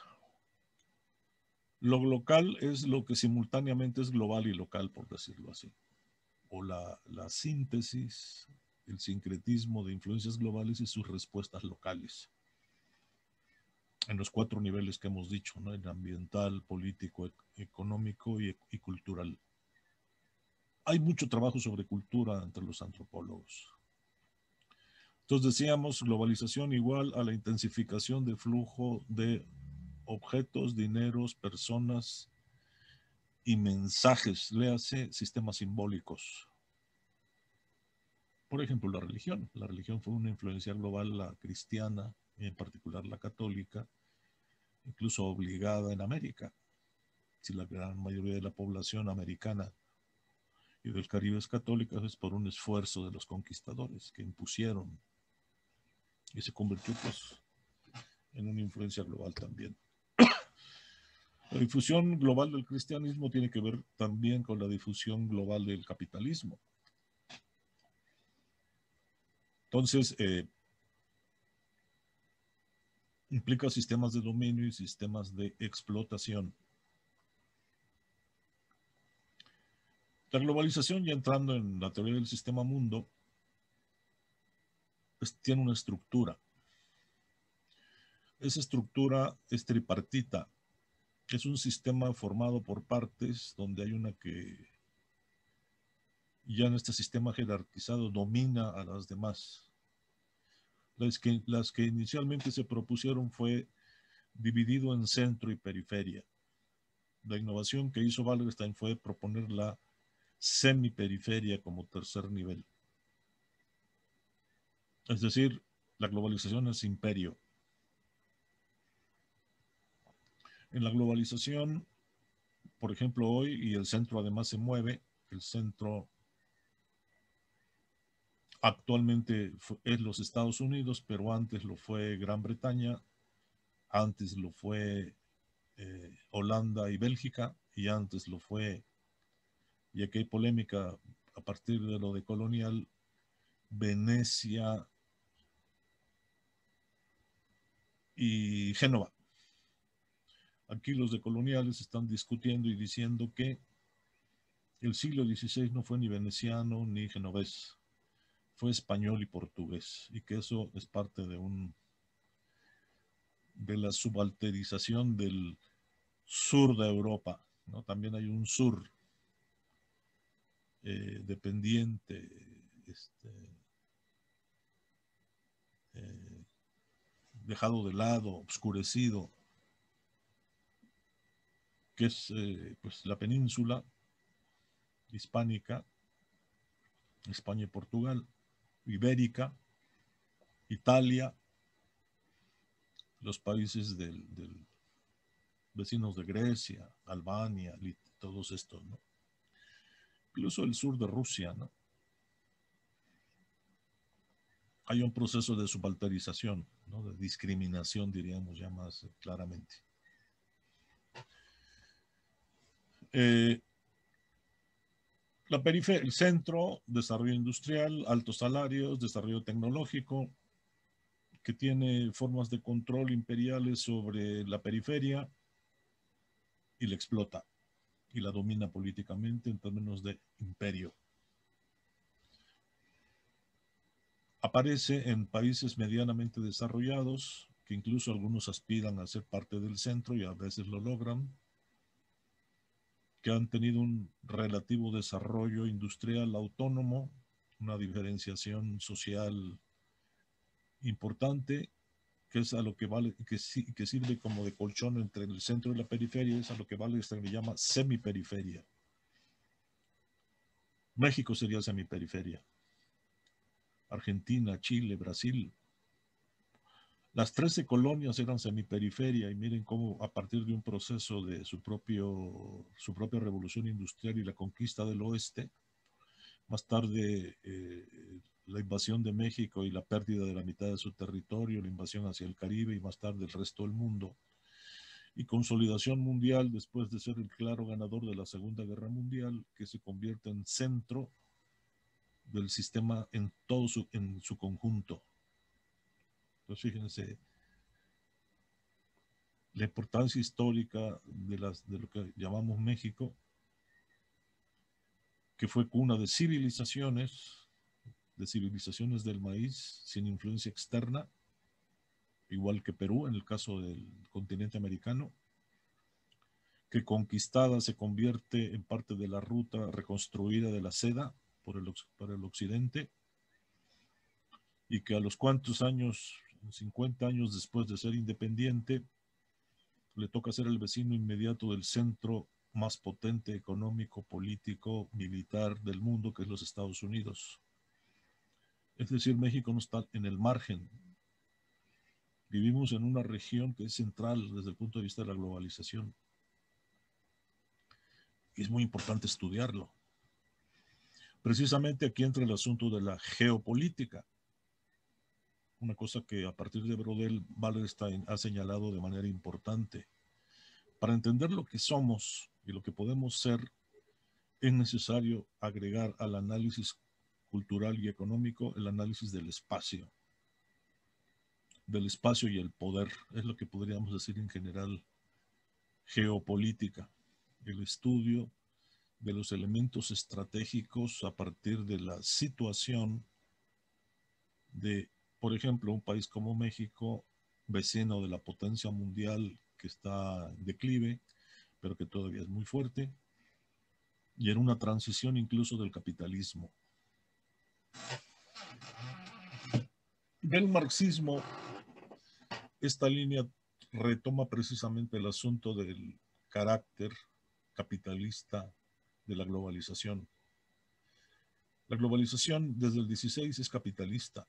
lo local es lo que simultáneamente es global y local, por decirlo así. O la, la síntesis, el sincretismo de influencias globales y sus respuestas locales. En los cuatro niveles que hemos dicho, ¿no? El ambiental, político, e económico y, y cultural. Hay mucho trabajo sobre cultura entre los antropólogos. Entonces decíamos, globalización igual a la intensificación de flujo de objetos, dineros, personas y mensajes, léase sistemas simbólicos. Por ejemplo, la religión. La religión fue una influencia global, la cristiana, en particular la católica, incluso obligada en América. Si la gran mayoría de la población americana y del Caribe es católica, es por un esfuerzo de los conquistadores que impusieron y se convirtió pues en una influencia global también. La difusión global del cristianismo tiene que ver también con la difusión global del capitalismo. Entonces, eh, implica sistemas de dominio y sistemas de explotación. La globalización, ya entrando en la teoría del sistema mundo, pues tiene una estructura. Esa estructura es tripartita. Es un sistema formado por partes donde hay una que ya en este sistema jerarquizado domina a las demás. Las que, las que inicialmente se propusieron fue dividido en centro y periferia. La innovación que hizo Wallerstein fue proponer la semiperiferia como tercer nivel. Es decir, la globalización es imperio. En la globalización, por ejemplo, hoy, y el centro además se mueve, el centro actualmente es los Estados Unidos, pero antes lo fue Gran Bretaña, antes lo fue eh, Holanda y Bélgica, y antes lo fue, y aquí hay polémica a partir de lo de colonial, Venecia y Génova. Aquí los decoloniales están discutiendo y diciendo que el siglo dieciséis no fue ni veneciano ni genovés, fue español y portugués, y que eso es parte de un de la subalterización del sur de Europa, ¿no? También hay un sur eh, dependiente, este, eh, dejado de lado, oscurecido, que es eh, pues la península hispánica, España y Portugal, Ibérica, Italia, los países del, del vecinos de Grecia, Albania, todos estos, ¿no? Incluso el sur de Rusia, ¿no? Hay un proceso de subalterización, ¿no? De discriminación, diríamos ya más claramente. Eh, la periferia, el centro, desarrollo industrial, altos salarios, desarrollo tecnológico, que tiene formas de control imperiales sobre la periferia y la explota y la domina políticamente en términos de imperio. Aparece en países medianamente desarrollados, que incluso algunos aspiran a ser parte del centro y a veces lo logran, que han tenido un relativo desarrollo industrial autónomo, una diferenciación social importante, que es a lo que vale, que, que sirve como de colchón entre el centro y la periferia, es a lo que vale, se le llama semiperiferia. México sería semiperiferia. Argentina, Chile, Brasil. Las trece colonias eran semiperiferia y miren cómo a partir de un proceso de su, propio, su propia revolución industrial y la conquista del oeste, más tarde eh, la invasión de México y la pérdida de la mitad de su territorio, la invasión hacia el Caribe y más tarde el resto del mundo, y consolidación mundial después de ser el claro ganador de la Segunda Guerra Mundial, que se convierte en centro del sistema en todo su, en su conjunto. Entonces fíjense la importancia histórica de, las, de lo que llamamos México, que fue cuna de civilizaciones, de civilizaciones del maíz sin influencia externa, igual que Perú en el caso del continente americano, que conquistada se convierte en parte de la ruta reconstruida de la seda por el, por el occidente, y que a los cuantos años, cincuenta años después de ser independiente, le toca ser el vecino inmediato del centro más potente económico, político, militar del mundo, que es los Estados Unidos. Es decir, México no está en el margen. Vivimos en una región que es central desde el punto de vista de la globalización. Y es muy importante estudiarlo. Precisamente aquí entra el asunto de la geopolítica. Una cosa que a partir de Brodel Wallerstein ha señalado de manera importante. Para entender lo que somos y lo que podemos ser, es necesario agregar al análisis cultural y económico el análisis del espacio, del espacio y el poder. Es lo que podríamos decir en general geopolítica, el estudio de los elementos estratégicos a partir de la situación de, por ejemplo, un país como México, vecino de la potencia mundial que está en declive, pero que todavía es muy fuerte, y en una transición incluso del capitalismo. Del marxismo, esta línea retoma precisamente el asunto del carácter capitalista de la globalización. La globalización desde el dieciséis es capitalista.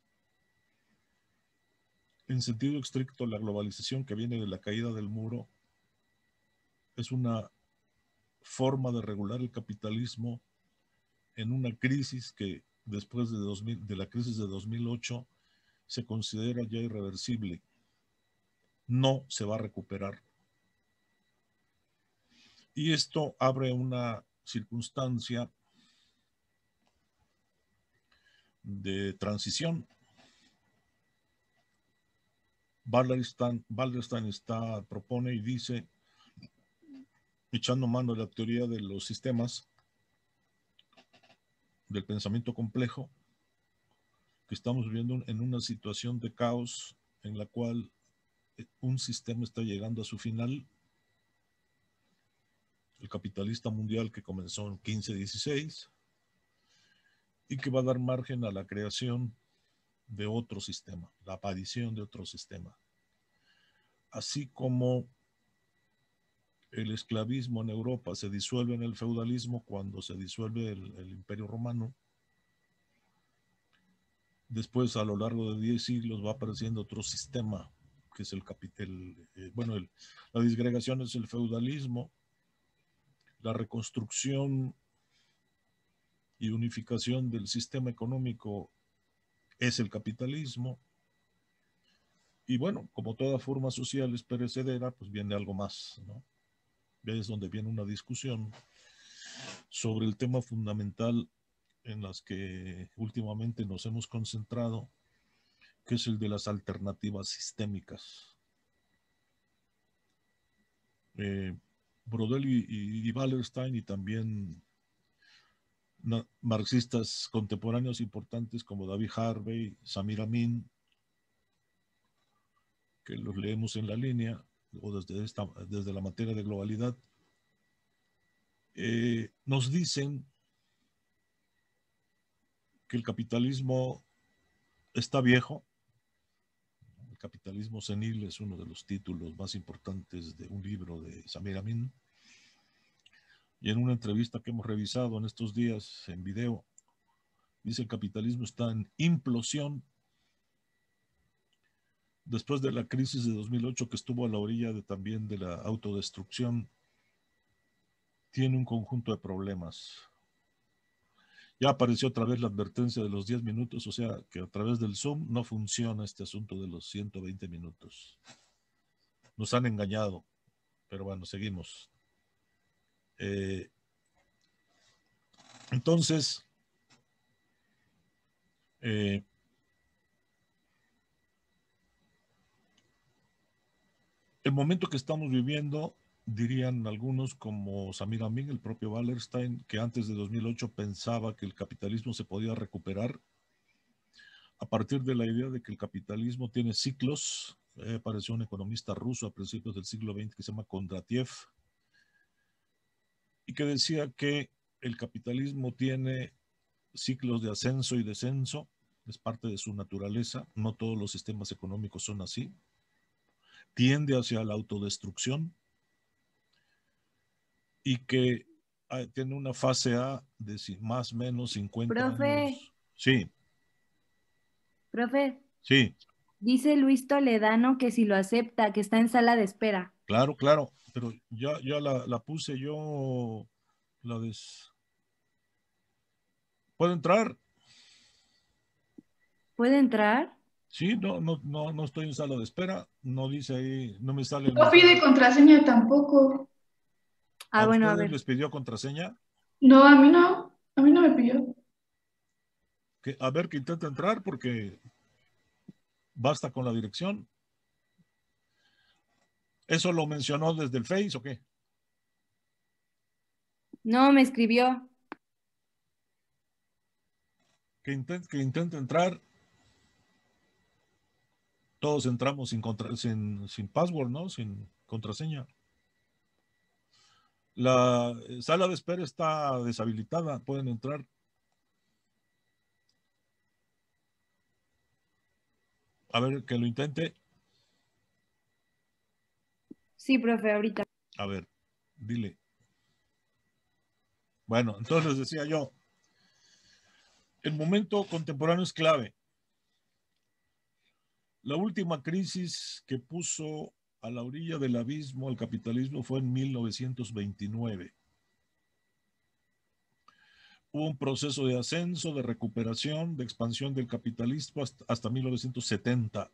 En sentido estricto, la globalización que viene de la caída del muro es una forma de regular el capitalismo en una crisis que después de, dos mil, de la crisis de dos mil ocho se considera ya irreversible. No se va a recuperar. Y esto abre una circunstancia de transición. Wallerstein, Wallerstein está, propone y dice, echando mano de la teoría de los sistemas, del pensamiento complejo, que estamos viviendo en una situación de caos en la cual un sistema está llegando a su final. El capitalista mundial que comenzó en quince dieciséis y que va a dar margen a la creación de otro sistema, la aparición de otro sistema. Así como el esclavismo en Europa se disuelve en el feudalismo cuando se disuelve el, el Imperio Romano, después a lo largo de diez siglos va apareciendo otro sistema, que es el capital, eh, bueno, el, la disgregación es el feudalismo, la reconstrucción y unificación del sistema económico es el capitalismo, y bueno, como toda forma social es perecedera, pues viene algo más, ¿no? Es donde viene una discusión sobre el tema fundamental en las que últimamente nos hemos concentrado, que es el de las alternativas sistémicas. Eh, Brodel y, y, y Wallerstein y también na, marxistas contemporáneos importantes como David Harvey, Samir Amin, que los leemos en la línea o desde, esta, desde la materia de globalidad, eh, nos dicen que el capitalismo está viejo. El capitalismo senil es uno de los títulos más importantes de un libro de Samir Amin. Y en una entrevista que hemos revisado en estos días en video, dice el capitalismo está en implosión después de la crisis de dos mil ocho, que estuvo a la orilla de, también de la autodestrucción. Tiene un conjunto de problemas. Ya apareció otra vez la advertencia de los diez minutos, o sea que a través del Zoom no funciona este asunto de los ciento veinte minutos. Nos han engañado, pero bueno, seguimos. Eh, entonces, eh, el momento que estamos viviendo, dirían algunos como Samir Amin, el propio Wallerstein, que antes de dos mil ocho pensaba que el capitalismo se podía recuperar a partir de la idea de que el capitalismo tiene ciclos. Eh, apareció un economista ruso a principios del siglo veinte que se llama Kondratiev y que decía que el capitalismo tiene ciclos de ascenso y descenso, es parte de su naturaleza, no todos los sistemas económicos son así, tiende hacia la autodestrucción y que tiene una fase A de más o menos cincuenta Profe. años. Sí. Profe. Sí. Dice Luis Toledano que si lo acepta, que está en sala de espera. Claro, claro, pero ya, ya la, la puse yo, la des... ¿Puede entrar? ¿Puede entrar? Sí, no, no, no, no estoy en sala de espera, no dice ahí, no me sale el No pide mensaje. contraseña tampoco. Ah, ¿A bueno, a ustedes ver. les pidió contraseña? No, a mí no, a mí no me pidió. Que, a ver, que intenta entrar porque basta con la dirección. ¿Eso lo mencionó desde el Face o qué? No, me escribió. Que intente, que intente entrar. Todos entramos sin, contra, sin, sin password, ¿no? Sin contraseña. La sala de espera está deshabilitada, pueden entrar. A ver, que lo intente. Sí, profe, ahorita. A ver, dile. Bueno, entonces les decía yo, el momento contemporáneo es clave. La última crisis que puso a la orilla del abismo al capitalismo fue en mil novecientos veintinueve. Hubo un proceso de ascenso, de recuperación, de expansión del capitalismo hasta, hasta mil novecientos setenta.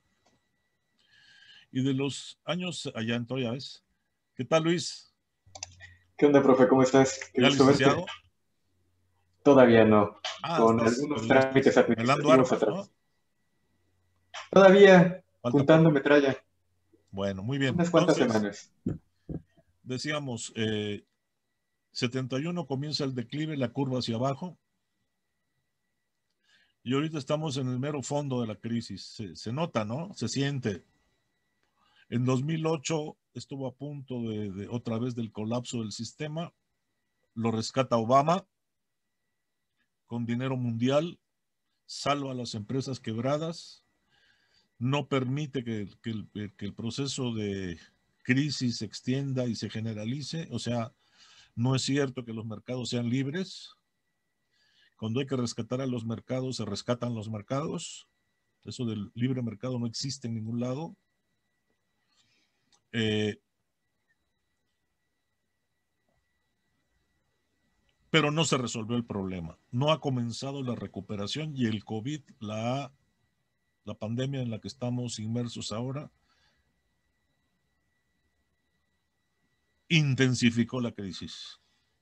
Y de los años, allá en ya ves. ¿Qué tal, Luis? ¿Qué onda, profe? ¿Cómo estás? Qué ¿Ya gusto licenciado? verte. Todavía no. Ah, Con estás, algunos pero ya trámites estás pelando administrativos armas, atrás. ¿no? Todavía Falta juntando poco. metralla. Bueno, muy bien. Unas cuantas Entonces, semanas. decíamos, eh, setenta y uno comienza el declive, la curva hacia abajo. Y ahorita estamos en el mero fondo de la crisis. Se, se nota, ¿no? Se siente. En dos mil ocho estuvo a punto de, de otra vez del colapso del sistema. Lo rescata Obama con dinero mundial, salva a las empresas quebradas, no permite que, que, el, que el proceso de crisis se extienda y se generalice. O sea, no es cierto que los mercados sean libres. Cuando hay que rescatar a los mercados, se rescatan los mercados. Eso del libre mercado no existe en ningún lado. Eh, pero no se resolvió el problema. No ha comenzado la recuperación y el COVID, la, la pandemia en la que estamos inmersos ahora, intensificó la crisis.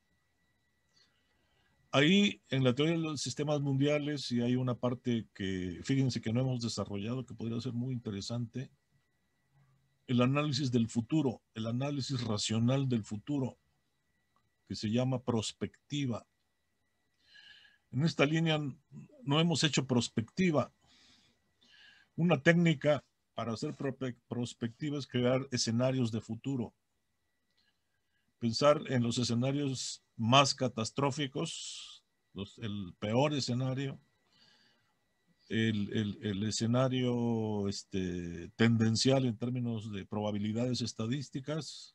Ahí, en la teoría de los sistemas mundiales, y hay una parte que, fíjense que no hemos desarrollado, que podría ser muy interesante, el análisis del futuro, el análisis racional del futuro, que se llama prospectiva. En esta línea no hemos hecho prospectiva. Una técnica para hacer prospectiva es crear escenarios de futuro. Pensar en los escenarios más catastróficos, los, el peor escenario, el, el, el escenario este, tendencial en términos de probabilidades estadísticas,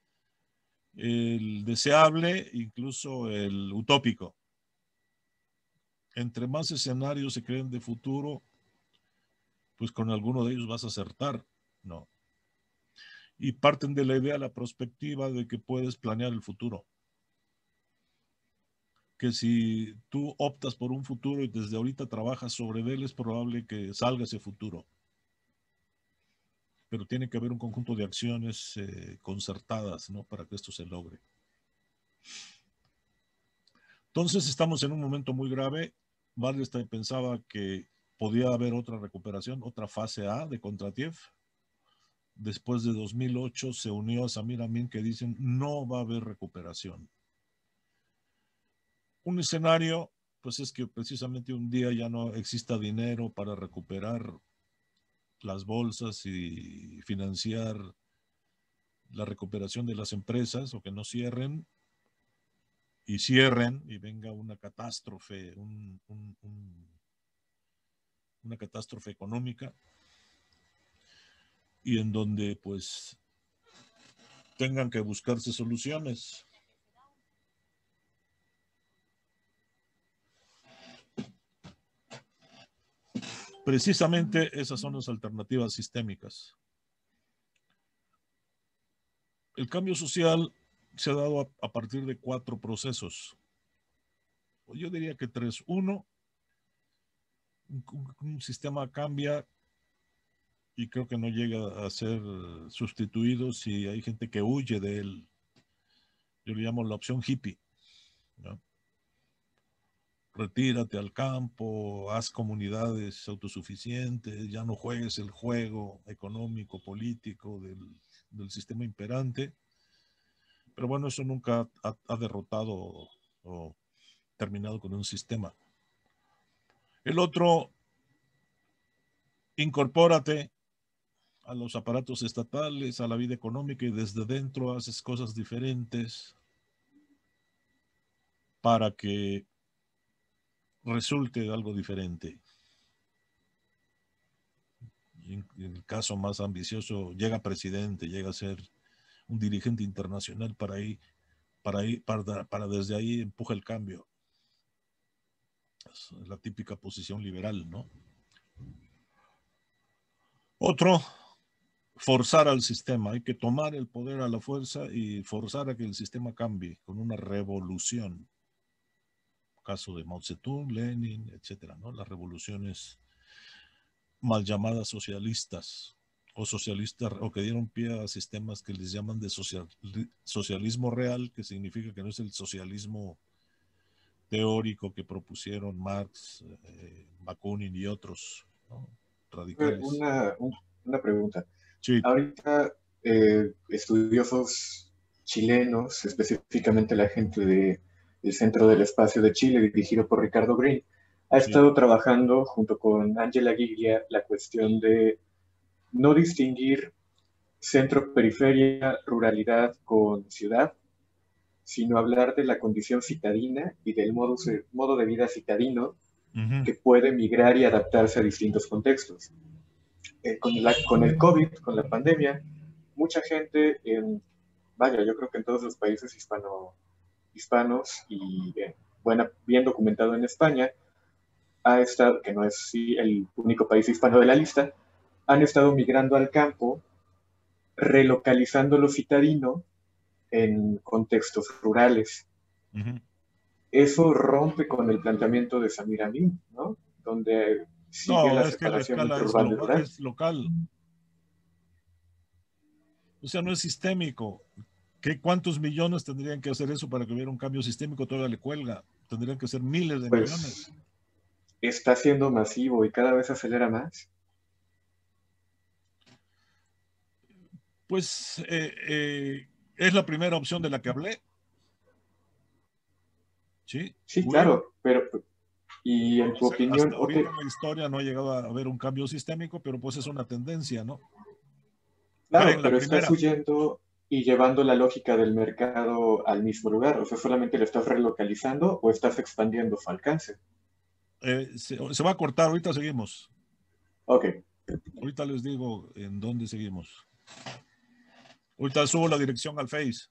el deseable, incluso el utópico. Entre más escenarios se creen de futuro, pues con alguno de ellos vas a acertar, ¿no? Y parten de la idea, la perspectiva de que puedes planear el futuro. Que si tú optas por un futuro y desde ahorita trabajas sobre él, es probable que salga ese futuro. Pero tiene que haber un conjunto de acciones eh, concertadas, ¿no? Para que esto se logre. Entonces estamos en un momento muy grave. Wallerstein pensaba que podía haber otra recuperación, otra fase A de Kondratiev. Después de dos mil ocho se unió a Samir Amin, que dicen no va a haber recuperación. Un escenario, pues es que precisamente un día ya no exista dinero para recuperar las bolsas y financiar la recuperación de las empresas, o que no cierren y cierren y venga una catástrofe, un, un, un, una catástrofe económica, y en donde pues tengan que buscarse soluciones. Precisamente esas son las alternativas sistémicas. El cambio social se ha dado a, a partir de cuatro procesos. Yo diría que tres. Uno, un, un sistema cambia y creo que no llega a ser sustituido si hay gente que huye de él. Yo le llamo la opción hippie, ¿no? Retírate al campo, haz comunidades autosuficientes, ya no juegues el juego económico, político del, del sistema imperante. Pero bueno, eso nunca ha, ha derrotado o terminado con un sistema. El otro, incorpórate a los aparatos estatales, a la vida económica, y desde dentro haces cosas diferentes para que resulte algo diferente. En el caso más ambicioso, llega presidente, llega a ser un dirigente internacional para ahí, para ahí, para, para desde ahí empuja el cambio. Es la típica posición liberal, ¿no? Otro, forzar al sistema. Hay que tomar el poder a la fuerza y forzar a que el sistema cambie con una revolución. Caso de Mao Zedong, Lenin, etcétera, ¿no? Las revoluciones mal llamadas socialistas o socialistas, o que dieron pie a sistemas que les llaman de social, socialismo real, que significa que no es el socialismo teórico que propusieron Marx, eh, Bakunin y otros, ¿no? Radicales. Una, una pregunta. Sí. Ahorita eh, estudiosos chilenos, específicamente la gente de, del Centro del Espacio de Chile, dirigido por Ricardo Green, ha Sí. estado trabajando junto con Ángela Guiglia la cuestión de no distinguir centro-periferia, ruralidad con ciudad, sino hablar de la condición citadina y del modo, modo de vida citadino Ujú. que puede migrar y adaptarse a distintos contextos. Eh, con, la, con el COVID, con la pandemia, mucha gente, en, vaya, yo creo que en todos los países hispano, hispanos y eh, bueno, bien documentado en España, ha estado, que no es sí, el único país hispano de la lista, han estado migrando al campo, relocalizando lo citadino en contextos rurales. Ujú. Eso rompe con el planteamiento de Samir Amin, ¿no? Donde sigue No, la es que la separación escala entre es, urbano y lo- rural. es local, o sea, no es sistémico. ¿Qué, cuántos millones tendrían que hacer eso para que hubiera un cambio sistémico? Todavía le cuelga. Tendrían que ser miles de millones. Pues está siendo masivo y cada vez acelera más. Pues eh, eh, es la primera opción de la que hablé. Sí, Sí, Will. claro, pero y en No tu sé, hasta opinión, ahorita okay, en la historia no ha llegado a haber un cambio sistémico, pero pues es una tendencia, ¿no? Cae claro, en la pero estás primera. huyendo y llevando la lógica del mercado al mismo lugar. O sea, solamente lo estás relocalizando o estás expandiendo su alcance. Eh, se, se va a cortar, ahorita seguimos. Ok, Ahorita les digo en dónde seguimos. Ahorita subo la dirección al Face.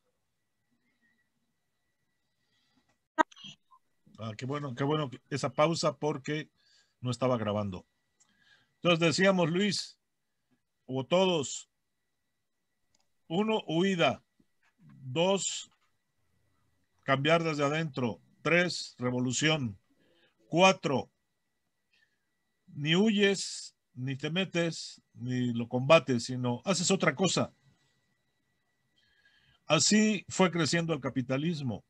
Ah, qué bueno, qué bueno esa pausa porque no estaba grabando. Entonces decíamos, Luis, o todos, uno, huida. Dos, cambiar desde adentro. Tres, revolución. Cuatro, ni huyes, ni te metes, ni lo combates, sino haces otra cosa. Así fue creciendo el capitalismo.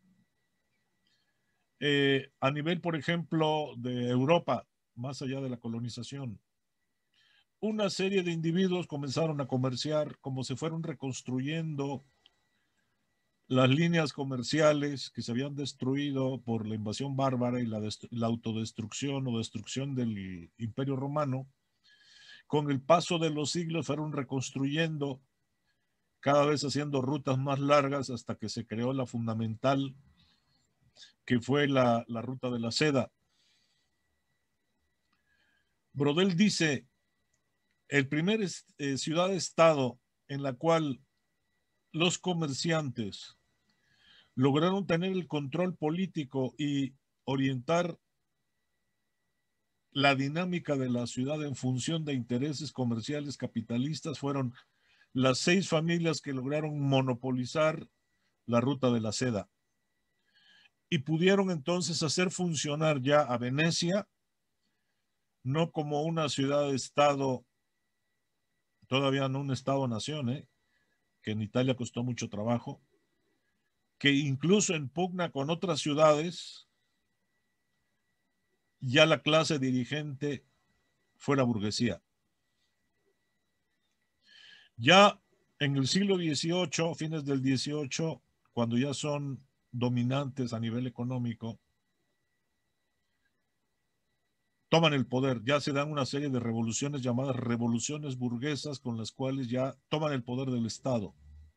Eh, a nivel, por ejemplo, de Europa, más allá de la colonización, una serie de individuos comenzaron a comerciar, como se fueron reconstruyendo las líneas comerciales que se habían destruido por la invasión bárbara y la, la autodestrucción o destrucción del Imperio Romano. Con el paso de los siglos fueron reconstruyendo, cada vez haciendo rutas más largas hasta que se creó la fundamental, que fue la, la ruta de la seda. Brodel dice, el primer eh, ciudad-estado en la cual los comerciantes lograron tener el control político y orientar la dinámica de la ciudad en función de intereses comerciales capitalistas fueron las seis familias que lograron monopolizar la ruta de la seda y pudieron entonces hacer funcionar ya a Venecia no como una ciudad-estado, todavía no un estado-nación, ¿eh? Que en Italia costó mucho trabajo, que incluso en pugna con otras ciudades, ya la clase dirigente fue la burguesía. Ya en el siglo dieciocho, fines del dieciocho, cuando ya son dominantes a nivel económico, toman el poder, ya se dan una serie de revoluciones llamadas revoluciones burguesas con las cuales ya toman el poder del Estado.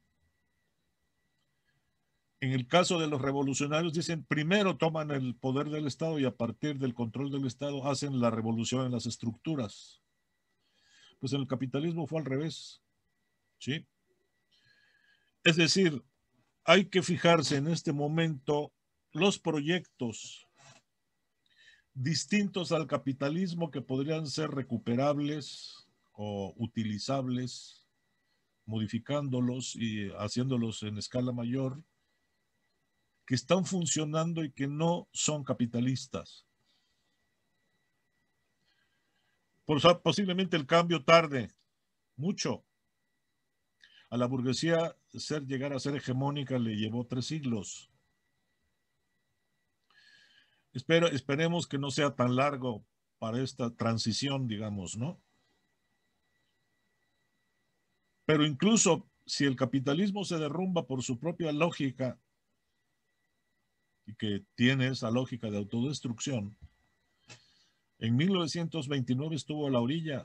En el caso de los revolucionarios dicen, primero toman el poder del Estado y a partir del control del Estado hacen la revolución en las estructuras. Pues en el capitalismo fue al revés, ¿sí? Es decir, hay que fijarse en este momento los proyectos distintos al capitalismo que podrían ser recuperables o utilizables, modificándolos y haciéndolos en escala mayor, que están funcionando y que no son capitalistas. Posiblemente el cambio tarde mucho. A la burguesía ser, llegar a ser hegemónica le llevó tres siglos. Espero, esperemos que no sea tan largo para esta transición, digamos, ¿no? Pero incluso si el capitalismo se derrumba por su propia lógica y que tiene esa lógica de autodestrucción, En mil novecientos veintinueve estuvo a la orilla.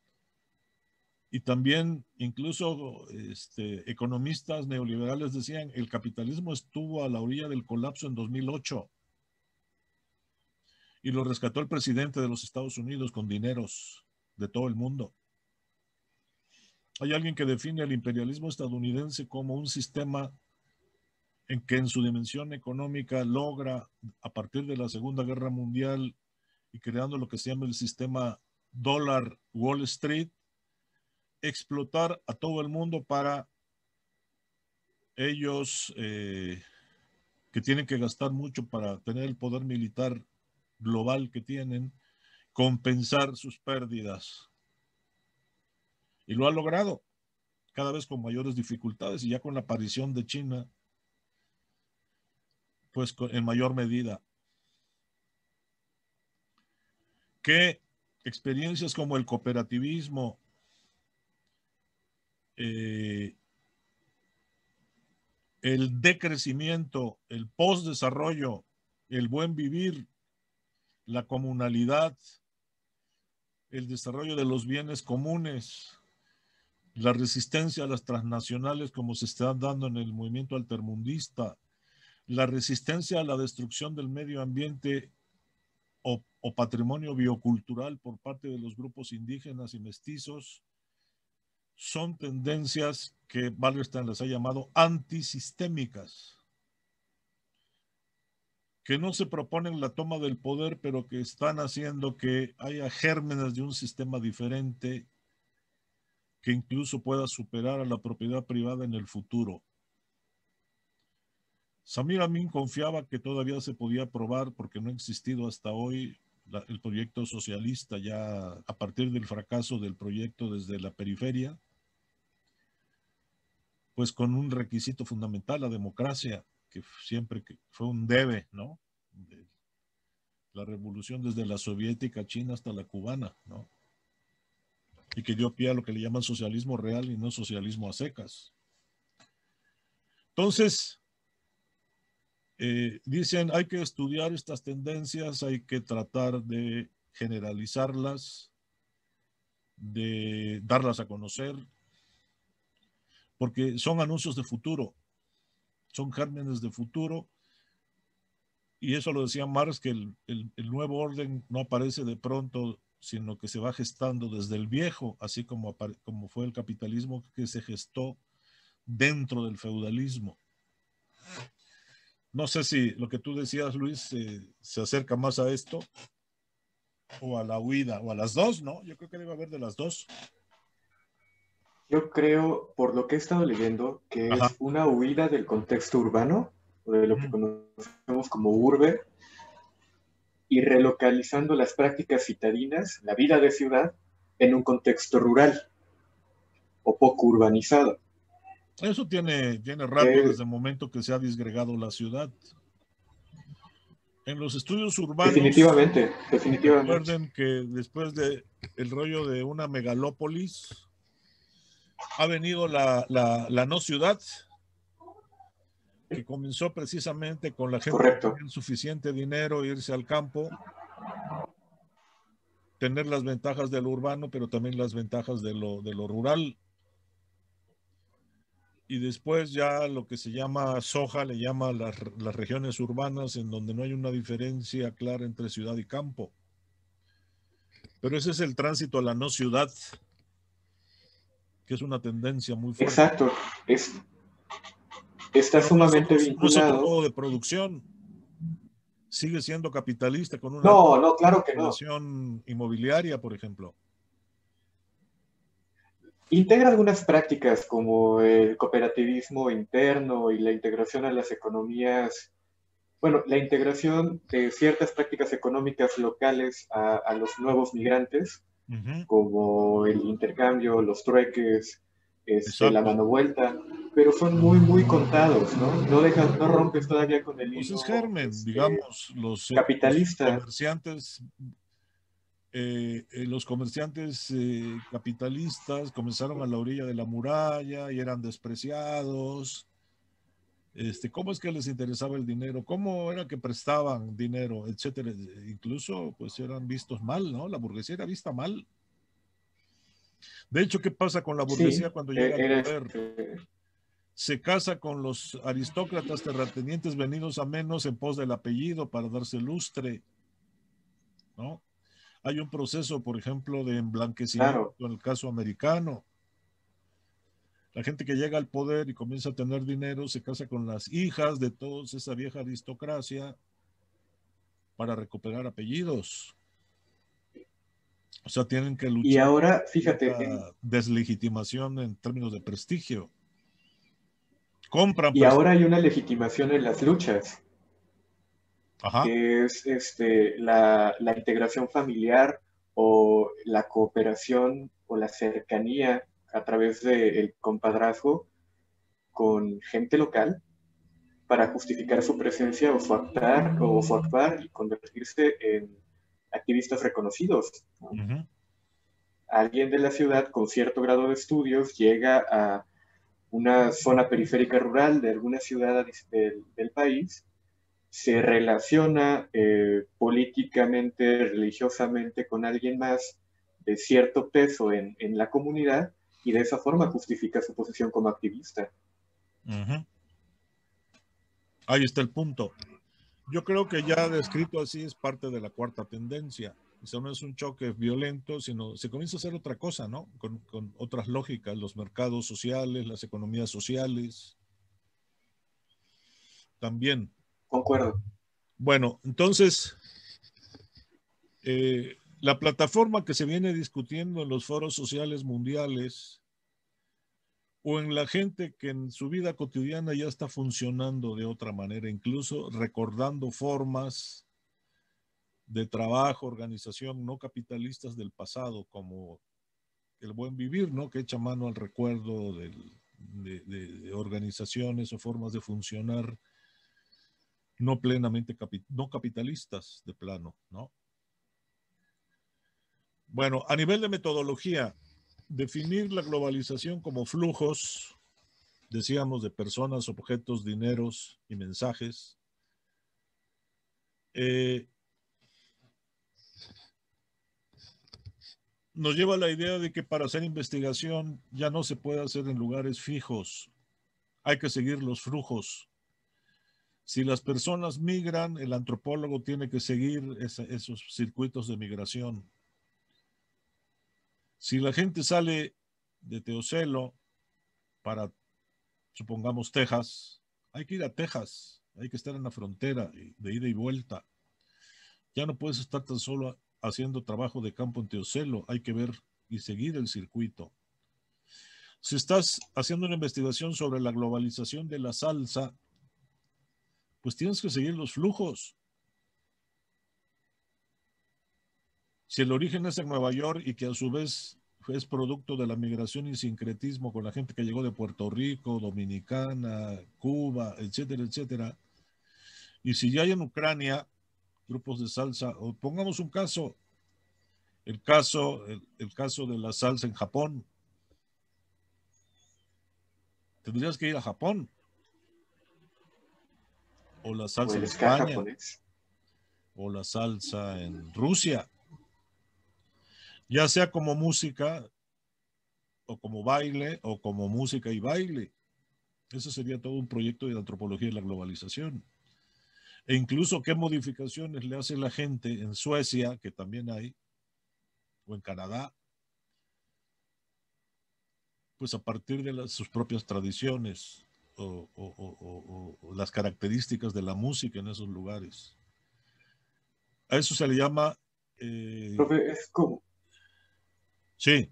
Y también incluso este, economistas neoliberales decían el capitalismo estuvo a la orilla del colapso en dos mil ocho. Y lo rescató el presidente de los Estados Unidos con dineros de todo el mundo. Hay alguien que define el imperialismo estadounidense como un sistema en que en su dimensión económica logra, a partir de la Segunda Guerra Mundial y creando lo que se llama el sistema dólar Wall Street, explotar a todo el mundo para ellos eh, que tienen que gastar mucho para tener el poder militar global que tienen, compensar sus pérdidas. Y lo ha logrado, cada vez con mayores dificultades, y ya con la aparición de China, pues en mayor medida. Que experiencias como el cooperativismo, eh, el decrecimiento, el postdesarrollo, el buen vivir, la comunalidad, el desarrollo de los bienes comunes, la resistencia a las transnacionales como se está dando en el movimiento altermundista, la resistencia a la destrucción del medio ambiente o, o patrimonio biocultural por parte de los grupos indígenas y mestizos, son tendencias que Wallerstein les ha llamado antisistémicas, que no se proponen la toma del poder, pero que están haciendo que haya gérmenes de un sistema diferente que incluso pueda superar a la propiedad privada en el futuro. Samir Amin confiaba que todavía se podía aprobar, porque no ha existido hasta hoy la, el proyecto socialista, ya a partir del fracaso del proyecto desde la periferia, pues con un requisito fundamental, la democracia, que siempre que fue un debe, ¿no? De la revolución desde la soviética china hasta la cubana, ¿no? Y que dio pie a lo que le llaman socialismo real y no socialismo a secas. Entonces, eh, dicen, hay que estudiar estas tendencias, hay que tratar de generalizarlas, de darlas a conocer, porque son anuncios de futuro, son gérmenes de futuro, y eso lo decía Marx, que el, el, el nuevo orden no aparece de pronto, sino que se va gestando desde el viejo, así como, como fue el capitalismo que se gestó dentro del feudalismo. No sé si lo que tú decías, Luis, eh, se acerca más a esto o a la huida, o a las dos, ¿no? Yo creo que debe haber de las dos. Yo creo, por lo que he estado leyendo, que Ajá. es una huida del contexto urbano, o de lo que conocemos como urbe, y relocalizando las prácticas citadinas, la vida de ciudad, en un contexto rural o poco urbanizado. Eso tiene, tiene rato Eh, desde el momento que se ha disgregado la ciudad. En los estudios urbanos, definitivamente, definitivamente. recuerden que después del rollo de una megalópolis, ha venido la, la, la no ciudad, que comenzó precisamente con la gente Correcto. que tenía suficiente dinero, irse al campo, tener las ventajas de lo urbano, pero también las ventajas de lo, de lo rural. Y después ya lo que se llama soja, le llama las, las regiones urbanas, en donde no hay una diferencia clara entre ciudad y campo. Pero ese es el tránsito a la no ciudad, que es una tendencia muy fuerte. Exacto. Es, está Pero sumamente no es, otro, no es otro vinculado. modo de producción. Sigue siendo capitalista con una No, no, claro que no. especulación inmobiliaria, por ejemplo. Integra algunas prácticas como el cooperativismo interno y la integración a las economías, bueno, la integración de ciertas prácticas económicas locales a, a los nuevos migrantes, Uh-huh. como el intercambio, los trueques, este, la Exacto. mano vuelta, pero son muy, muy contados, ¿no? No, dejas, no rompes todavía con el Pues hilo es germen, este, digamos, los, capitalista. los comerciantes, eh, eh, los comerciantes eh, capitalistas comenzaron a la orilla de la muralla y eran despreciados. Este, ¿cómo es que les interesaba el dinero? ¿Cómo era que prestaban dinero, etcétera? Incluso, pues eran vistos mal, ¿no? La burguesía era vista mal. De hecho, ¿qué pasa con la Sí, burguesía cuando llega al era poder? este, Se casa con los aristócratas terratenientes venidos a menos en pos del apellido para darse lustre, ¿no? Hay un proceso, por ejemplo, de emblanquecimiento claro. en el caso americano. La gente que llega al poder y comienza a tener dinero se casa con las hijas de toda esa vieja aristocracia para recuperar apellidos. O sea, tienen que Y luchar ahora, fíjate, en- contra deslegitimación en términos de prestigio. Compran y ahora prestigio. hay una legitimación en las luchas, Ajá. que es este, la, la integración familiar o la cooperación o la cercanía a través del compadrazgo con gente local para justificar su presencia o su actuar, o su actuar y convertirse en activistas reconocidos. ¿No? Uh-huh. Alguien de la ciudad con cierto grado de estudios llega a una zona periférica rural de alguna ciudad del, del país, se relaciona eh, políticamente, religiosamente con alguien más de cierto peso en, en la comunidad y de esa forma justifica su posición como activista. Uh-huh. Ahí está el punto. Yo creo que ya descrito así es parte de la cuarta tendencia. O sea, no es un choque violento, sino se comienza a hacer otra cosa, ¿no? Con, con otras lógicas, los mercados sociales, las economías sociales, también. Concuerdo. Bueno, entonces, eh, la plataforma que se viene discutiendo en los foros sociales mundiales o en la gente que en su vida cotidiana ya está funcionando de otra manera, incluso recordando formas de trabajo, organización no capitalistas del pasado, como el buen vivir, ¿no? Que echa mano al recuerdo del, de, de, de, organizaciones o formas de funcionar no plenamente capi no capitalistas de plano, ¿no? Bueno, a nivel de metodología, definir la globalización como flujos, decíamos, de personas, objetos, dineros y mensajes. Eh, nos lleva a la idea de que para hacer investigación ya no se puede hacer en lugares fijos, hay que seguir los flujos. Si las personas migran, el antropólogo tiene que seguir esa, esos circuitos de migración. Si la gente sale de Teocelo para, supongamos, Texas, hay que ir a Texas, hay que estar en la frontera de ida y vuelta. Ya no puedes estar tan solo haciendo trabajo de campo en Teocelo, hay que ver y seguir el circuito. Si estás haciendo una investigación sobre la globalización de la salsa, pues tienes que seguir los flujos. Si el origen es en Nueva York y que a su vez es producto de la migración y sincretismo con la gente que llegó de Puerto Rico, Dominicana, Cuba, etcétera, etcétera. Y si ya hay en Ucrania grupos de salsa, o pongamos un caso, el caso, el, el caso de la salsa en Japón, tendrías que ir a Japón. O la O salsa el en ska España, japonés. o la salsa en Rusia, ya sea como música, o como baile, o como música y baile. Eso sería todo un proyecto de antropología de la globalización. E incluso qué modificaciones le hace la gente en Suecia, que también hay, o en Canadá, pues a partir de las, sus propias tradiciones o, o, o, o, las características de la música en esos lugares. A eso se le llama... Eh, Profe, es como... Sí.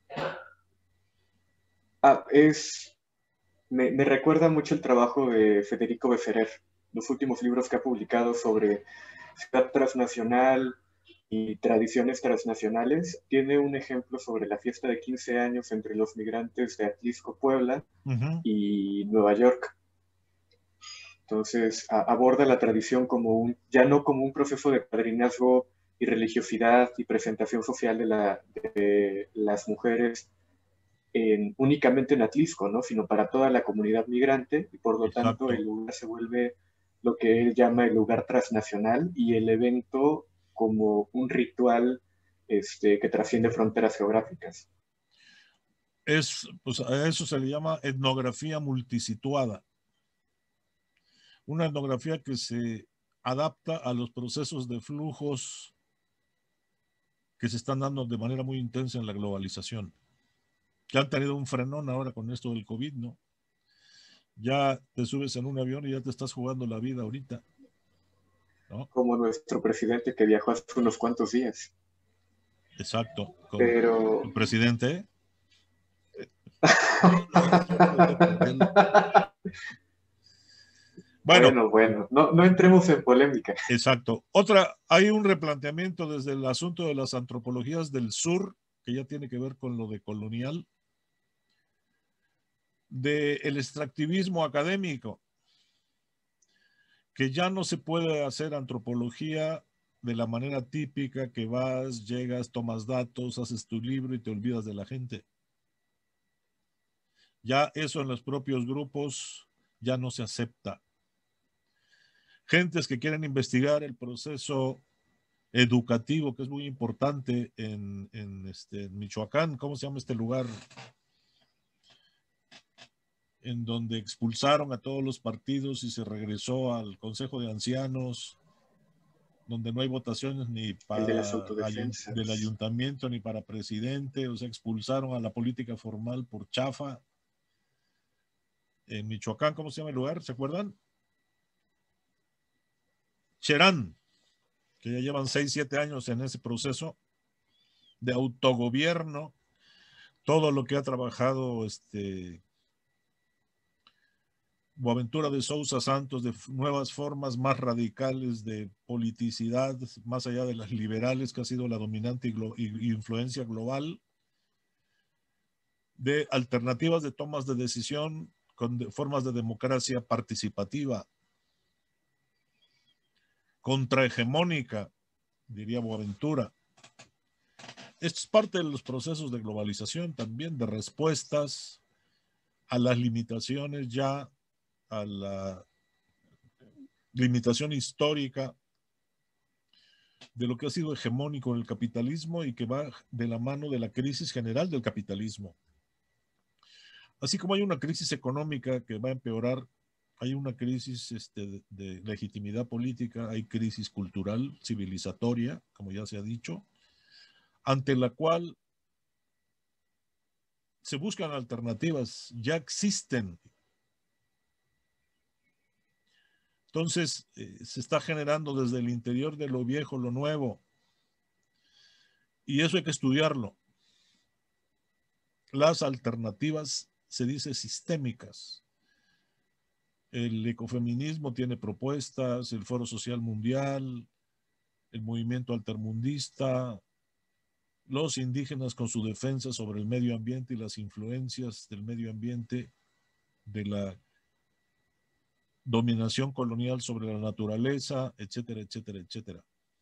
Ah, es... Me, me recuerda mucho el trabajo de Federico Besserer, los últimos libros que ha publicado sobre ciudad transnacional y tradiciones transnacionales. Tiene un ejemplo sobre la fiesta de quince años entre los migrantes de Atlisco, Puebla, uh-huh. y Nueva York. Entonces, a, aborda la tradición como un, ya no como un proceso de padrinazgo y religiosidad y presentación social de, la, de las mujeres en, únicamente en Atlisco, ¿no? Sino para toda la comunidad migrante, y por lo Exacto. tanto el lugar se vuelve lo que él llama el lugar transnacional, y el evento como un ritual este, que trasciende fronteras geográficas. Es, pues a eso se le llama etnografía multisituada. Una etnografía que se adapta a los procesos de flujos que se están dando de manera muy intensa en la globalización, que han tenido un frenón ahora con esto del COVID, ¿no? Ya te subes en un avión y ya te estás jugando la vida ahorita, ¿no? Como nuestro presidente que viajó hace unos cuantos días. Exacto. Con Pero... el presidente. Bueno, Bueno, bueno, no, no entremos en polémica. Exacto. Otra, hay un replanteamiento desde el asunto de las antropologías del sur, que ya tiene que ver con lo de colonial, del extractivismo académico, que ya no se puede hacer antropología de la manera típica que vas, llegas, tomas datos, haces tu libro y te olvidas de la gente. Ya eso en los propios grupos ya no se acepta. Gentes que quieren investigar el proceso educativo, que es muy importante en, en, este, en Michoacán. ¿Cómo se llama este lugar? En donde expulsaron a todos los partidos y se regresó al Consejo de Ancianos, donde no hay votaciones ni para El de las ayun, autodefensas. del ayuntamiento ni para presidente. O sea, expulsaron a la política formal por chafa. En Michoacán, ¿cómo se llama el lugar? ¿Se acuerdan? Cherán, que ya llevan seis, siete años en ese proceso de autogobierno. Todo lo que ha trabajado este Boaventura de Sousa Santos, de nuevas formas más radicales de politicidad, más allá de las liberales, que ha sido la dominante y, y influencia global, de alternativas de tomas de decisión con de, formas de democracia participativa, contrahegemónica, diría Boaventura. Esto es parte de los procesos de globalización también, de respuestas a las limitaciones ya, a la limitación histórica de lo que ha sido hegemónico en el capitalismo y que va de la mano de la crisis general del capitalismo. Así como hay una crisis económica que va a empeorar, hay una crisis este, de, de legitimidad política, hay crisis cultural, civilizatoria, como ya se ha dicho, ante la cual se buscan alternativas, ya existen. Entonces, eh, se está generando desde el interior de lo viejo, lo nuevo, y eso hay que estudiarlo. Las alternativas se dice sistémicas. El ecofeminismo tiene propuestas, el Foro Social Mundial, el movimiento altermundista, los indígenas con su defensa sobre el medio ambiente y las influencias del medio ambiente, de la dominación colonial sobre la naturaleza, etcétera, etcétera, etcétera.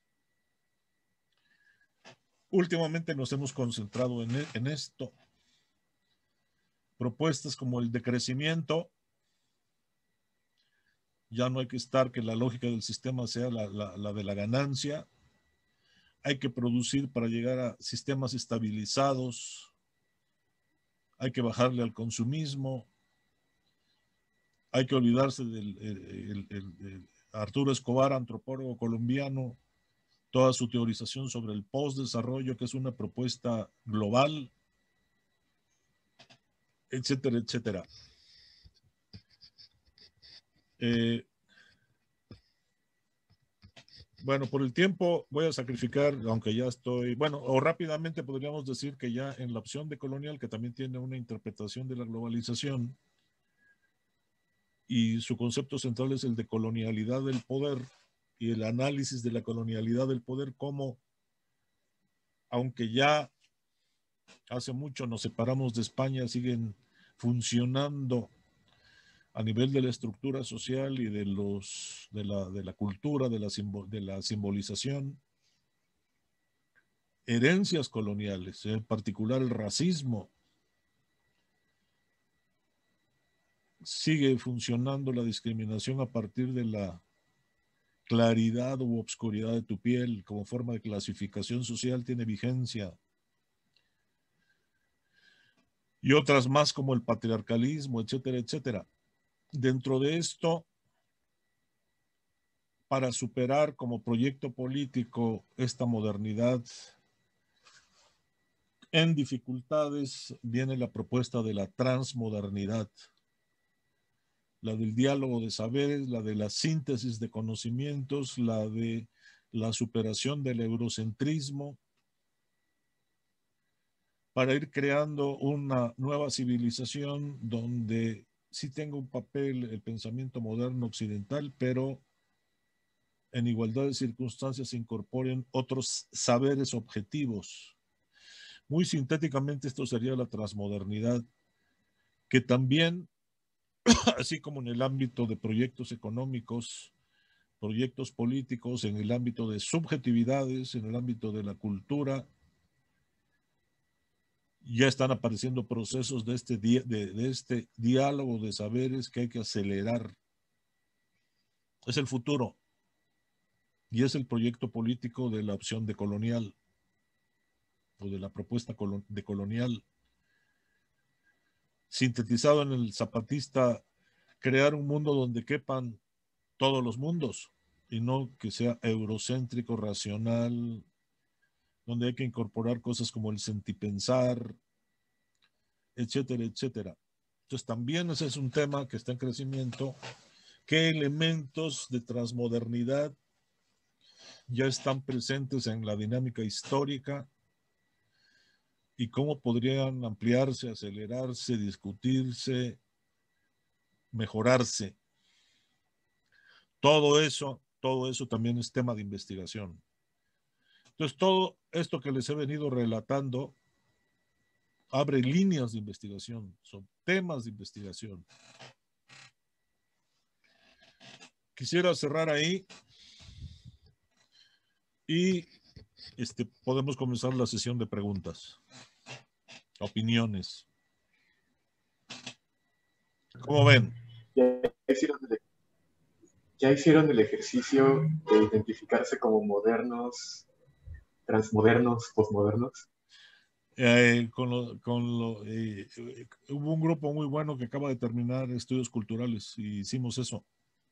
Últimamente nos hemos concentrado en, en esto. Propuestas como el decrecimiento. Ya no hay que estar que la lógica del sistema sea la, la, la de la ganancia. Hay que producir para llegar a sistemas estabilizados. Hay que bajarle al consumismo. Hay que olvidarse del el, el, el, el Arturo Escobar, antropólogo colombiano, toda su teorización sobre el postdesarrollo, que es una propuesta global, etcétera, etcétera. Eh, bueno, por el tiempo voy a sacrificar, aunque ya estoy, bueno, o rápidamente podríamos decir que ya en la opción de colonial, que también tiene una interpretación de la globalización, y su concepto central es el de colonialidad del poder y el análisis de la colonialidad del poder, como aunque ya hace mucho nos separamos de España, siguen funcionando a nivel de la estructura social y de, los, de, la, de la cultura, de la, de la simbolización, herencias coloniales, en particular el racismo, sigue funcionando la discriminación a partir de la claridad u obscuridad de tu piel como forma de clasificación social, tiene vigencia. Y otras más como el patriarcalismo, etcétera, etcétera. Dentro de esto, para superar como proyecto político esta modernidad en dificultades, viene la propuesta de la transmodernidad, la del diálogo de saberes, la de la síntesis de conocimientos, la de la superación del eurocentrismo, para ir creando una nueva civilización donde sí tenga un papel el pensamiento moderno occidental, pero en igualdad de circunstancias se incorporen otros saberes objetivos. Muy sintéticamente esto sería la transmodernidad, que también, así como en el ámbito de proyectos económicos, proyectos políticos, en el ámbito de subjetividades, en el ámbito de la cultura, ya están apareciendo procesos de este, de, de este diálogo de saberes que hay que acelerar. Es el futuro y es el proyecto político de la opción de colonial o de la propuesta de colonial, sintetizado en el zapatista, crear un mundo donde quepan todos los mundos y no que sea eurocéntrico, racional, donde hay que incorporar cosas como el sentipensar, etcétera, etcétera. Entonces también ese es un tema que está en crecimiento. ¿Qué elementos de transmodernidad ya están presentes en la dinámica histórica y cómo podrían ampliarse, acelerarse, discutirse, mejorarse? Todo eso, todo eso también es tema de investigación. Entonces, todo esto que les he venido relatando abre líneas de investigación, son temas de investigación. Quisiera cerrar ahí y este, podemos comenzar la sesión de preguntas, opiniones. ¿Cómo ven? Ya hicieron el, ya hicieron el ejercicio de identificarse como modernos, transmodernos, posmodernos. Eh, con lo, con lo, eh, hubo un grupo muy bueno que acaba de terminar estudios culturales y hicimos eso.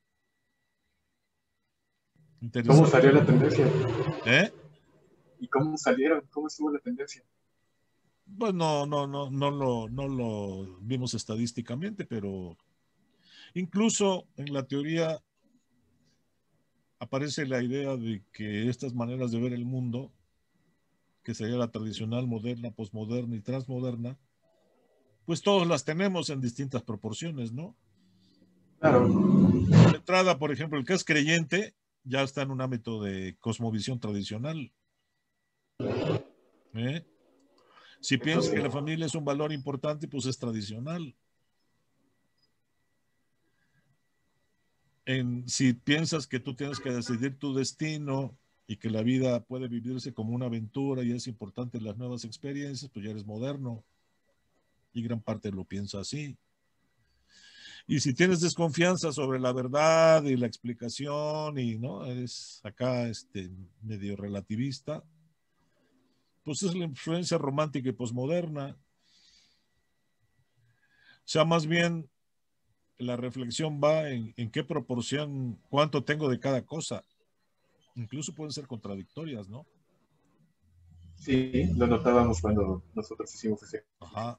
¿Cómo salió la tendencia? ¿Eh? ¿Y cómo salieron? ¿Cómo estuvo la tendencia? Pues no, no, no, no lo, no lo vimos estadísticamente, pero incluso en la teoría aparece la idea de que estas maneras de ver el mundo, que sería la tradicional, moderna, posmoderna y transmoderna, pues todos las tenemos en distintas proporciones, ¿no? Claro. De entrada, por ejemplo, el que es creyente ya está en un ámbito de cosmovisión tradicional. ¿Eh? Si piensas que la familia es un valor importante, pues es tradicional. En, si piensas que tú tienes que decidir tu destino y que la vida puede vivirse como una aventura y es importante las nuevas experiencias, pues ya eres moderno. Y gran parte lo piensa así. Y si tienes desconfianza sobre la verdad y la explicación y no eres acá este medio relativista, pues es la influencia romántica y posmoderna. O sea, más bien la reflexión va en, en qué proporción, cuánto tengo de cada cosa. Incluso pueden ser contradictorias, ¿no? Sí, lo notábamos cuando nosotros hicimos ese. Ajá.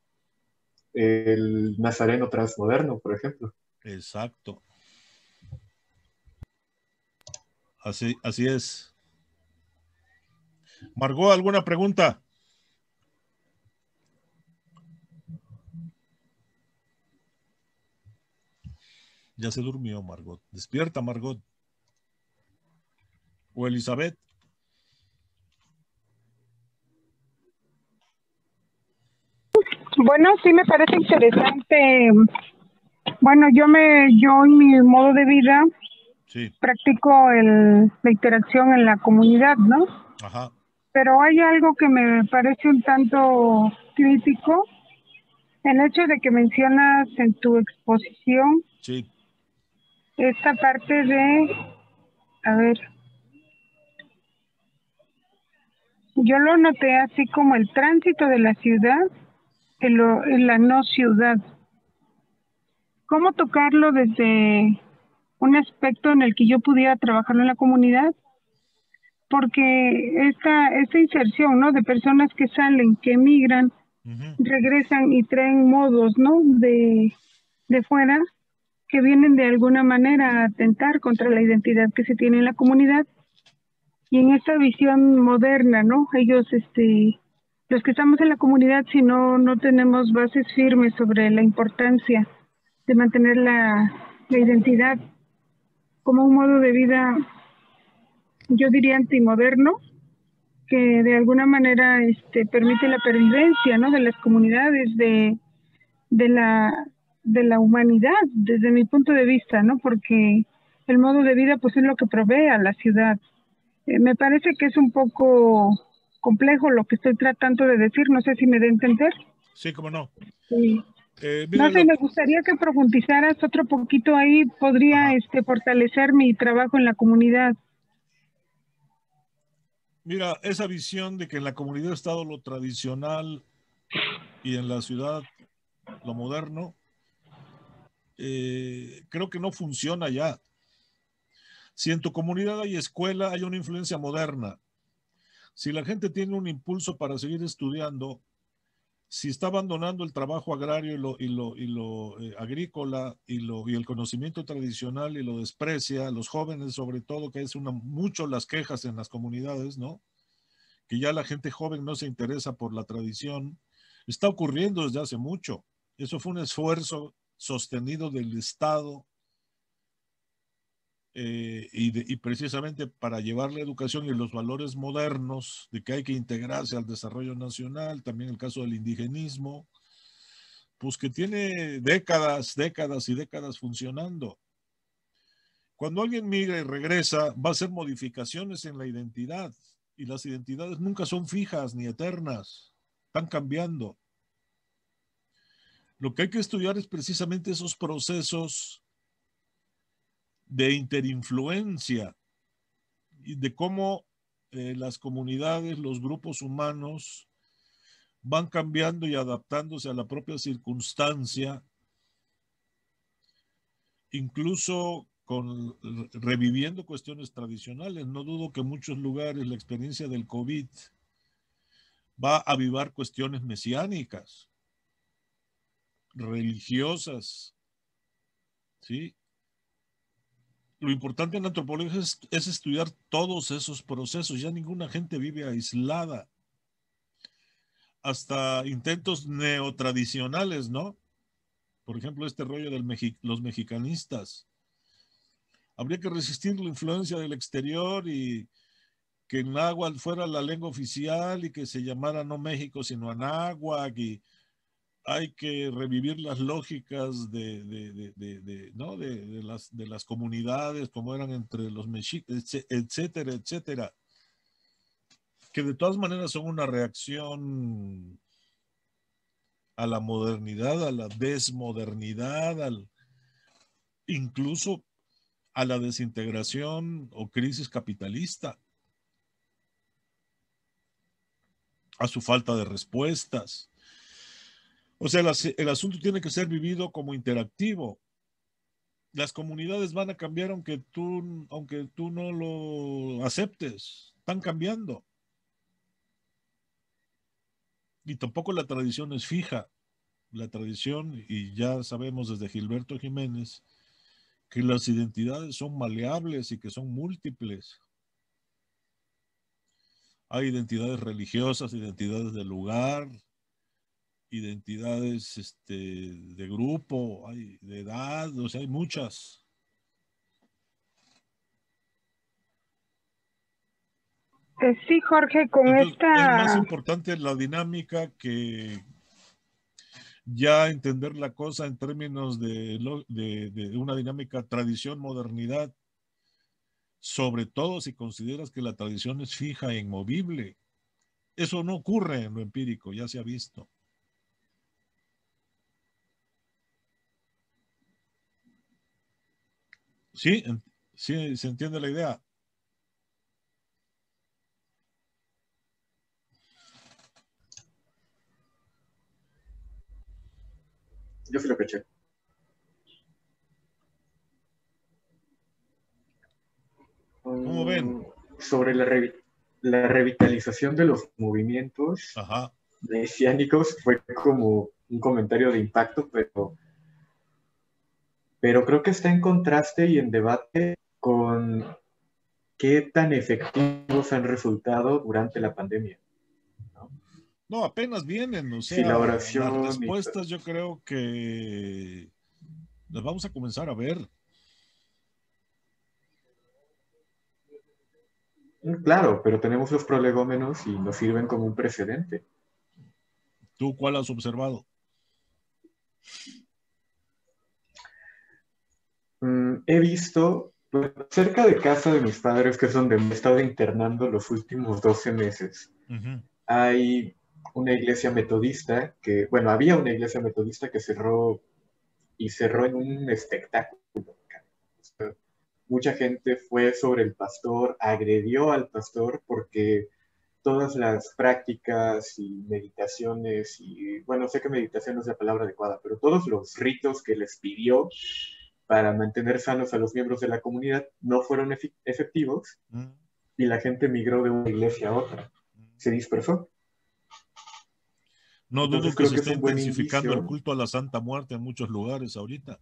El nazareno transmoderno, por ejemplo. Exacto. Así, así es. Margot, ¿alguna pregunta? Ya se durmió Margot. Despierta, Margot. O Elizabeth. Bueno, sí me parece interesante. Bueno, yo me, yo en mi modo de vida sí. practico el, la interacción en la comunidad, ¿no? Ajá. Pero hay algo que me parece un tanto crítico El hecho de que mencionas en tu exposición Sí. esta parte de, a ver, yo lo noté así como el tránsito de la ciudad en, lo, en la no ciudad. ¿Cómo tocarlo desde un aspecto en el que yo pudiera trabajarlo en la comunidad? Porque esta, esta inserción, ¿no? De personas que salen, que emigran, Uh-huh. regresan y traen modos, ¿no? De, de fuera, que vienen de alguna manera a atentar contra la identidad que se tiene en la comunidad. Y en esta visión moderna, ¿no? Ellos, este, los que estamos en la comunidad, si no, no tenemos bases firmes sobre la importancia de mantener la, la identidad como un modo de vida, yo diría antimoderno, que de alguna manera este, permite la pervivencia, ¿no? De las comunidades, de, de la de la humanidad, desde mi punto de vista, ¿no? Porque el modo de vida, pues, es lo que provee a la ciudad. Eh, me parece que es un poco complejo lo que estoy tratando de decir, no sé si me da a entender. Sí, cómo no. Sí. Eh, mira, No sé, lo- me gustaría que profundizaras otro poquito ahí, podría Ajá. este fortalecer mi trabajo en la comunidad. Mira, esa visión de que en la comunidad ha estado lo tradicional y en la ciudad lo moderno, eh, creo que no funciona ya. Si en tu comunidad hay escuela, hay una influencia moderna. Si la gente tiene un impulso para seguir estudiando, si está abandonando el trabajo agrario y lo, y lo, y lo eh, agrícola y, lo, y el conocimiento tradicional y lo desprecia, los jóvenes sobre todo, que es una, mucho las quejas en las comunidades, ¿no? Que ya la gente joven no se interesa por la tradición, está ocurriendo desde hace mucho. Eso fue un esfuerzo sostenido del Estado eh, y, de, y precisamente para llevar la educación y los valores modernos de que hay que integrarse al desarrollo nacional, también el caso del indigenismo, pues que tiene décadas, décadas y décadas funcionando. Cuando alguien migra y regresa, va a hacer modificaciones en la identidad y las identidades nunca son fijas ni eternas, están cambiando. Lo que hay que estudiar es precisamente esos procesos de interinfluencia y de cómo eh, las comunidades, los grupos humanos van cambiando y adaptándose a la propia circunstancia, incluso con reviviendo cuestiones tradicionales. No dudo que en muchos lugares la experiencia del COVID va a avivar cuestiones mesiánicas, religiosas, ¿sí? Lo importante en antropología es, es estudiar todos esos procesos. Ya ninguna gente vive aislada. Hasta intentos neotradicionales, ¿no? Por ejemplo, este rollo de Mexi los mexicanistas. Habría que resistir la influencia del exterior y que en náhuatl fuera la lengua oficial y que se llamara no México, sino Anáhuac, y hay que revivir las lógicas de, de, de, de, de ¿no? de, de, las, de las comunidades, como eran entre los mexicas, etcétera, etcétera, que de todas maneras son una reacción a la modernidad, a la desmodernidad, al, incluso a la desintegración o crisis capitalista, a su falta de respuestas. O sea, el, el asunto tiene que ser vivido como interactivo. Las comunidades van a cambiar aunque tú, aunque tú no lo aceptes. Están cambiando. Y tampoco la tradición es fija. La tradición, y ya sabemos desde Gilberto Jiménez, que las identidades son maleables y que son múltiples. Hay identidades religiosas, identidades de lugar, identidades este, de grupo, hay de edad, o sea, hay muchas. Eh, sí, Jorge, con Entonces, es más esta... importante la dinámica que ya entender la cosa en términos de, de, de una dinámica tradición-modernidad, sobre todo si consideras que la tradición es fija e inmovible. Eso no ocurre en lo empírico, ya se ha visto. Sí, en- sí, se entiende la idea. Yo sí lo caché. ¿Cómo ven? Mm, sobre la, revi- la revitalización de los movimientos Ajá. mesiánicos fue como un comentario de impacto, pero, pero creo que está en contraste y en debate con qué tan efectivos han resultado durante la pandemia, ¿no? No, apenas vienen, o Si la sea, las oración y to- respuestas yo creo que las vamos a comenzar a ver. Mm, claro, pero tenemos los prolegómenos y nos sirven como un precedente. ¿Tú cuál has observado? Mm, he visto pues, cerca de casa de mis padres, que es donde me he estado internando los últimos doce meses, Ujú. hay una iglesia metodista que, bueno, había una iglesia metodista que cerró y cerró en un espectáculo. O sea, mucha gente fue sobre el pastor, agredió al pastor porque todas las prácticas y meditaciones y, bueno, sé que meditación no es la palabra adecuada, pero todos los ritos que les pidió para mantener sanos a los miembros de la comunidad no fueron efe- efectivos Mm. y la gente migró de una iglesia a otra, se dispersó. No dudo Entonces que creo se que es esté un buen intensificando el indicio, culto a la Santa Muerte en muchos lugares ahorita.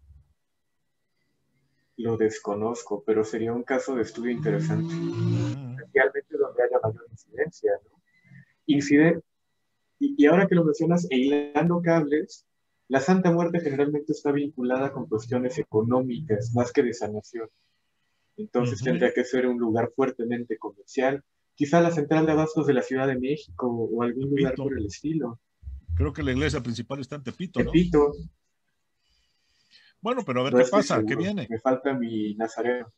lo desconozco, pero sería un caso de estudio interesante, Ujú. especialmente donde haya mayor incidencia, ¿no? Incide- y, y ahora que lo mencionas, e hilando cables, la Santa Muerte generalmente está vinculada con cuestiones económicas más que de sanación. Entonces Ujú. tendría que ser un lugar fuertemente comercial, quizá la central de abastos de la Ciudad de México o algún lugar Tepito. por el estilo. Creo que la iglesia principal está en Tepito, ¿no? Tepito, Bueno, pero a ver no qué estoy pasa, qué seguro, viene. me falta mi nazareno.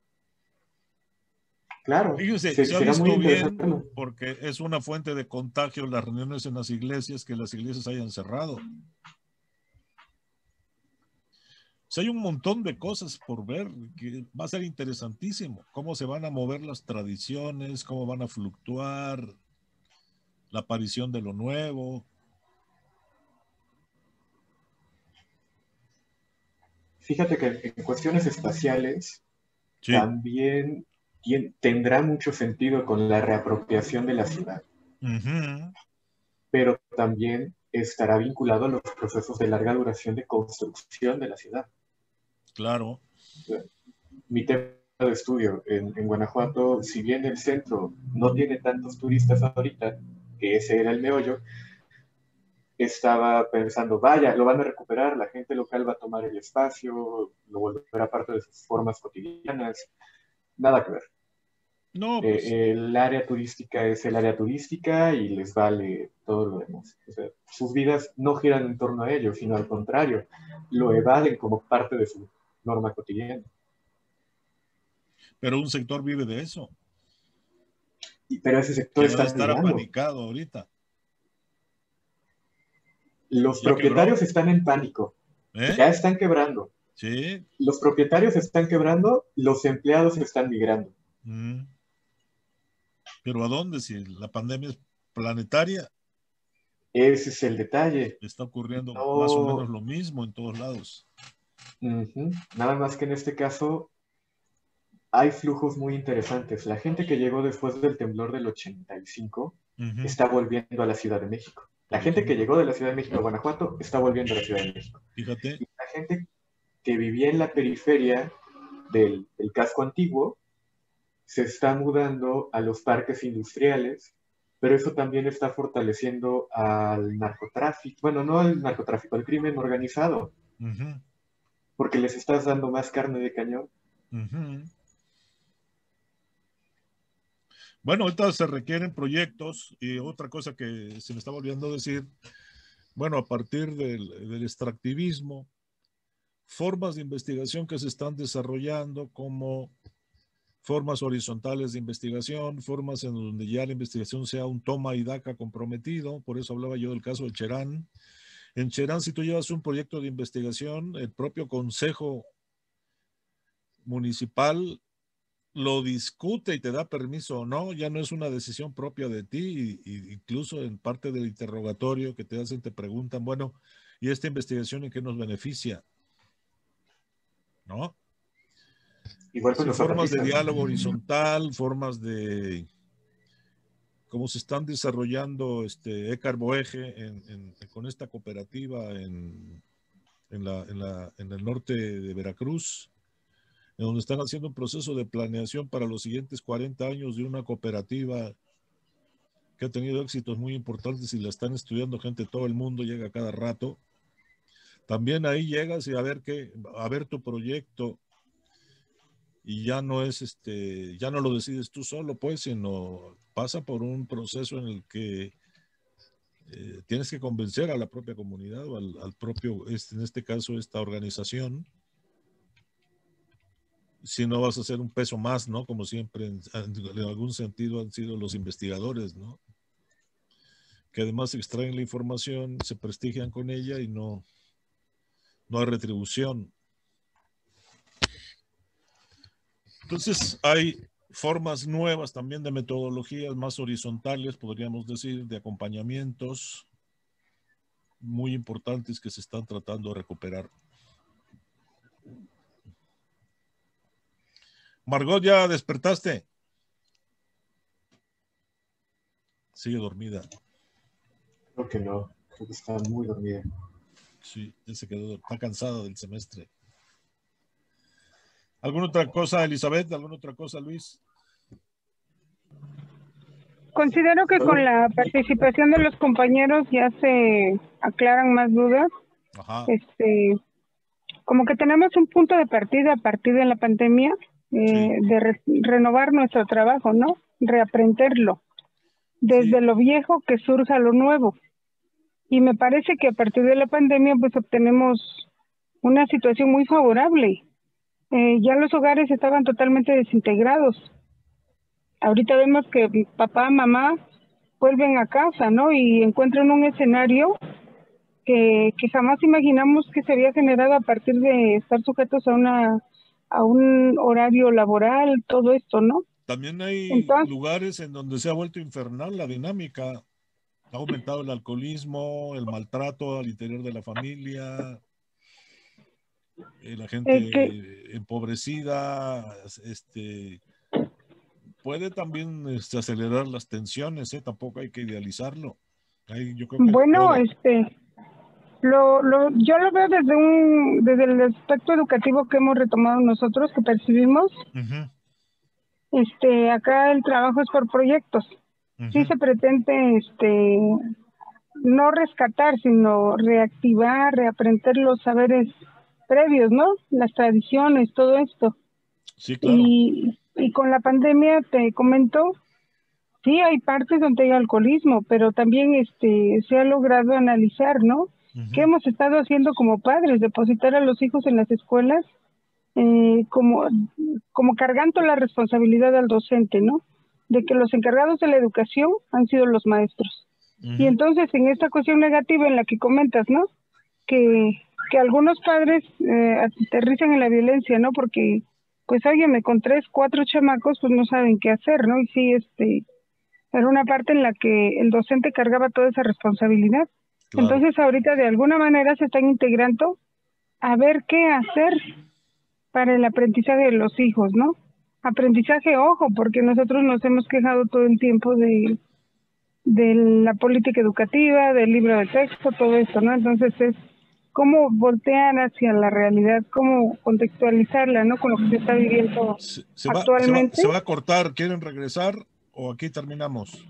Claro, Fíjese, se- se ha será muy visto interesante. bien porque es una fuente de contagio las reuniones en las iglesias, que las iglesias hayan cerrado. O sea, hay un montón de cosas por ver que va a ser interesantísimo. Cómo se van a mover las tradiciones, cómo van a fluctuar, la aparición de lo nuevo. Fíjate que en cuestiones espaciales Sí. también tien- tendrá mucho sentido con la reapropiación de la ciudad, Ujú. pero también estará vinculado a los procesos de larga duración de construcción de la ciudad. Claro. Mi tema de estudio en, en Guanajuato, si bien el centro no tiene tantos turistas ahorita, que ese era el meollo, estaba pensando, vaya, lo van a recuperar, la gente local va a tomar el espacio, lo volverá parte de sus formas cotidianas, nada que ver. No, pues, Eh, el área turística es el área turística y les vale todo lo demás. O sea, sus vidas no giran en torno a ello, sino al contrario, lo evaden como parte de su norma cotidiana. pero un sector vive de eso, Y, pero ese sector que ha de está estar migrando. apanicado ahorita. Los ¿Ya quebró? propietarios están en pánico, ¿Eh? ya están quebrando. Sí. Los propietarios están quebrando, los empleados están migrando. Mm. Pero ¿a dónde? Si la pandemia es planetaria, Ese es el detalle. está ocurriendo más o menos No, lo mismo en todos lados. uh-huh. Nada más que en este caso hay flujos muy interesantes. La gente que llegó después del temblor del ochenta y cinco Ujú. está volviendo a la Ciudad de México. La Por gente que ejemplo, llegó de la Ciudad de México a Guanajuato está volviendo a la Ciudad de México. fíjate. Y la gente que vivía en la periferia del, del casco antiguo se está mudando a los parques industriales, pero eso también está fortaleciendo al narcotráfico, bueno, no al narcotráfico, al crimen organizado, Ujú. porque les estás dando más carne de cañón. Ujú. Bueno, ahorita se requieren proyectos y otra cosa que se me estaba olvidando decir, bueno, a partir del, del extractivismo, formas de investigación que se están desarrollando como formas horizontales de investigación, formas en donde ya la investigación sea un toma y daca comprometido, por eso hablaba yo del caso de Cherán. En Cherán, si tú llevas un proyecto de investigación, el propio consejo municipal lo discute y te da permiso o no, ya no es una decisión propia de ti, y, y incluso en parte del interrogatorio que te hacen te preguntan, bueno, ¿y esta investigación en qué nos beneficia? ¿No? Igual con Sí, los formas de zapatistas. diálogo horizontal, formas de cómo se están desarrollando este Écar Boeje en, en, con esta cooperativa en, en, la, en, la, en el norte de Veracruz, en donde están haciendo un proceso de planeación para los siguientes cuarenta años de una cooperativa que ha tenido éxitos muy importantes y la están estudiando gente de todo el mundo, llega cada rato. También ahí llegas y a ver qué, a ver tu proyecto, y ya no es este, ya no lo decides tú solo, pues, sino pasa por un proceso en el que eh, tienes que convencer a la propia comunidad o al, al propio, este, en este caso, esta organización. Si no vas a ser un peso más, ¿no? Como siempre, en, en algún sentido han sido los investigadores, ¿no? Que además extraen la información, se prestigian con ella y no, no hay retribución. Entonces hay formas nuevas también de metodologías más horizontales, podríamos decir, de acompañamientos muy importantes que se están tratando de recuperar. Margot, ¿ya despertaste? Sigue dormida. Creo que no, creo que está muy dormida. Sí, ya se quedó, está cansada del semestre. ¿Alguna otra cosa, Elizabeth? ¿Alguna otra cosa, Luis? Considero que con la participación de los compañeros ya se aclaran más dudas. Ajá. Este, como que tenemos un punto de partida a partir de la pandemia, eh, Sí. de re- renovar nuestro trabajo, ¿no? Reaprenderlo. Desde Sí. lo viejo que surja lo nuevo. Y me parece que a partir de la pandemia pues obtenemos una situación muy favorable. Eh, ya los hogares estaban totalmente desintegrados. Ahorita vemos que papá, mamá vuelven a casa, ¿no? Y encuentran un escenario que, que jamás imaginamos que se había generado a partir de estar sujetos a una a un horario laboral, todo esto, ¿no? También hay Entonces, lugares en donde se ha vuelto infernal la dinámica. Ha aumentado el alcoholismo, el maltrato al interior de la familia, eh, la gente eh, que, empobrecida, este, puede también este, acelerar las tensiones, ¿eh? Tampoco hay que idealizarlo. Hay, yo creo que bueno, todo. este, lo, lo, yo lo veo desde un, desde el aspecto educativo que hemos retomado nosotros, que percibimos. Uh-huh, Este, acá el trabajo es por proyectos. Sí uh-huh. se pretende, este, no rescatar, sino reactivar, reaprender los saberes previos, ¿no? Las tradiciones, todo esto. Sí, claro. Y, y con la pandemia, te comento, sí hay partes donde hay alcoholismo, pero también este se ha logrado analizar, ¿no? Uh-huh. ¿Qué hemos estado haciendo como padres? Depositar a los hijos en las escuelas eh, como, como cargando la responsabilidad al docente, ¿no? De que los encargados de la educación han sido los maestros. Uh-huh. Y entonces en esta cuestión negativa en la que comentas, ¿no? Que, que algunos padres eh, aterrizan en la violencia, ¿no? Porque, pues, óyeme, con tres, cuatro chamacos, pues no saben qué hacer, ¿no? Y sí, este, era una parte en la que el docente cargaba toda esa responsabilidad. Claro. Entonces ahorita de alguna manera se están integrando a ver qué hacer para el aprendizaje de los hijos, ¿no? Aprendizaje, ojo, porque nosotros nos hemos quejado todo el tiempo de, de la política educativa, del libro de texto, todo esto, ¿no? Entonces es cómo voltear hacia la realidad, cómo contextualizarla, ¿no? Con lo que se está viviendo Se, se, va, actualmente. se, va, se va a cortar. ¿Quieren regresar o aquí terminamos?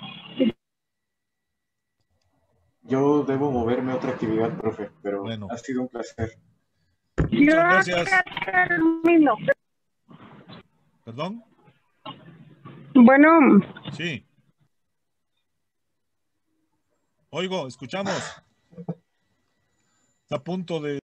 Yo debo moverme a otra actividad, profe, pero Bueno. ha sido un placer. Muchas gracias. Termino. ¿Perdón? Bueno. Sí. Oigo, escuchamos. Está a punto de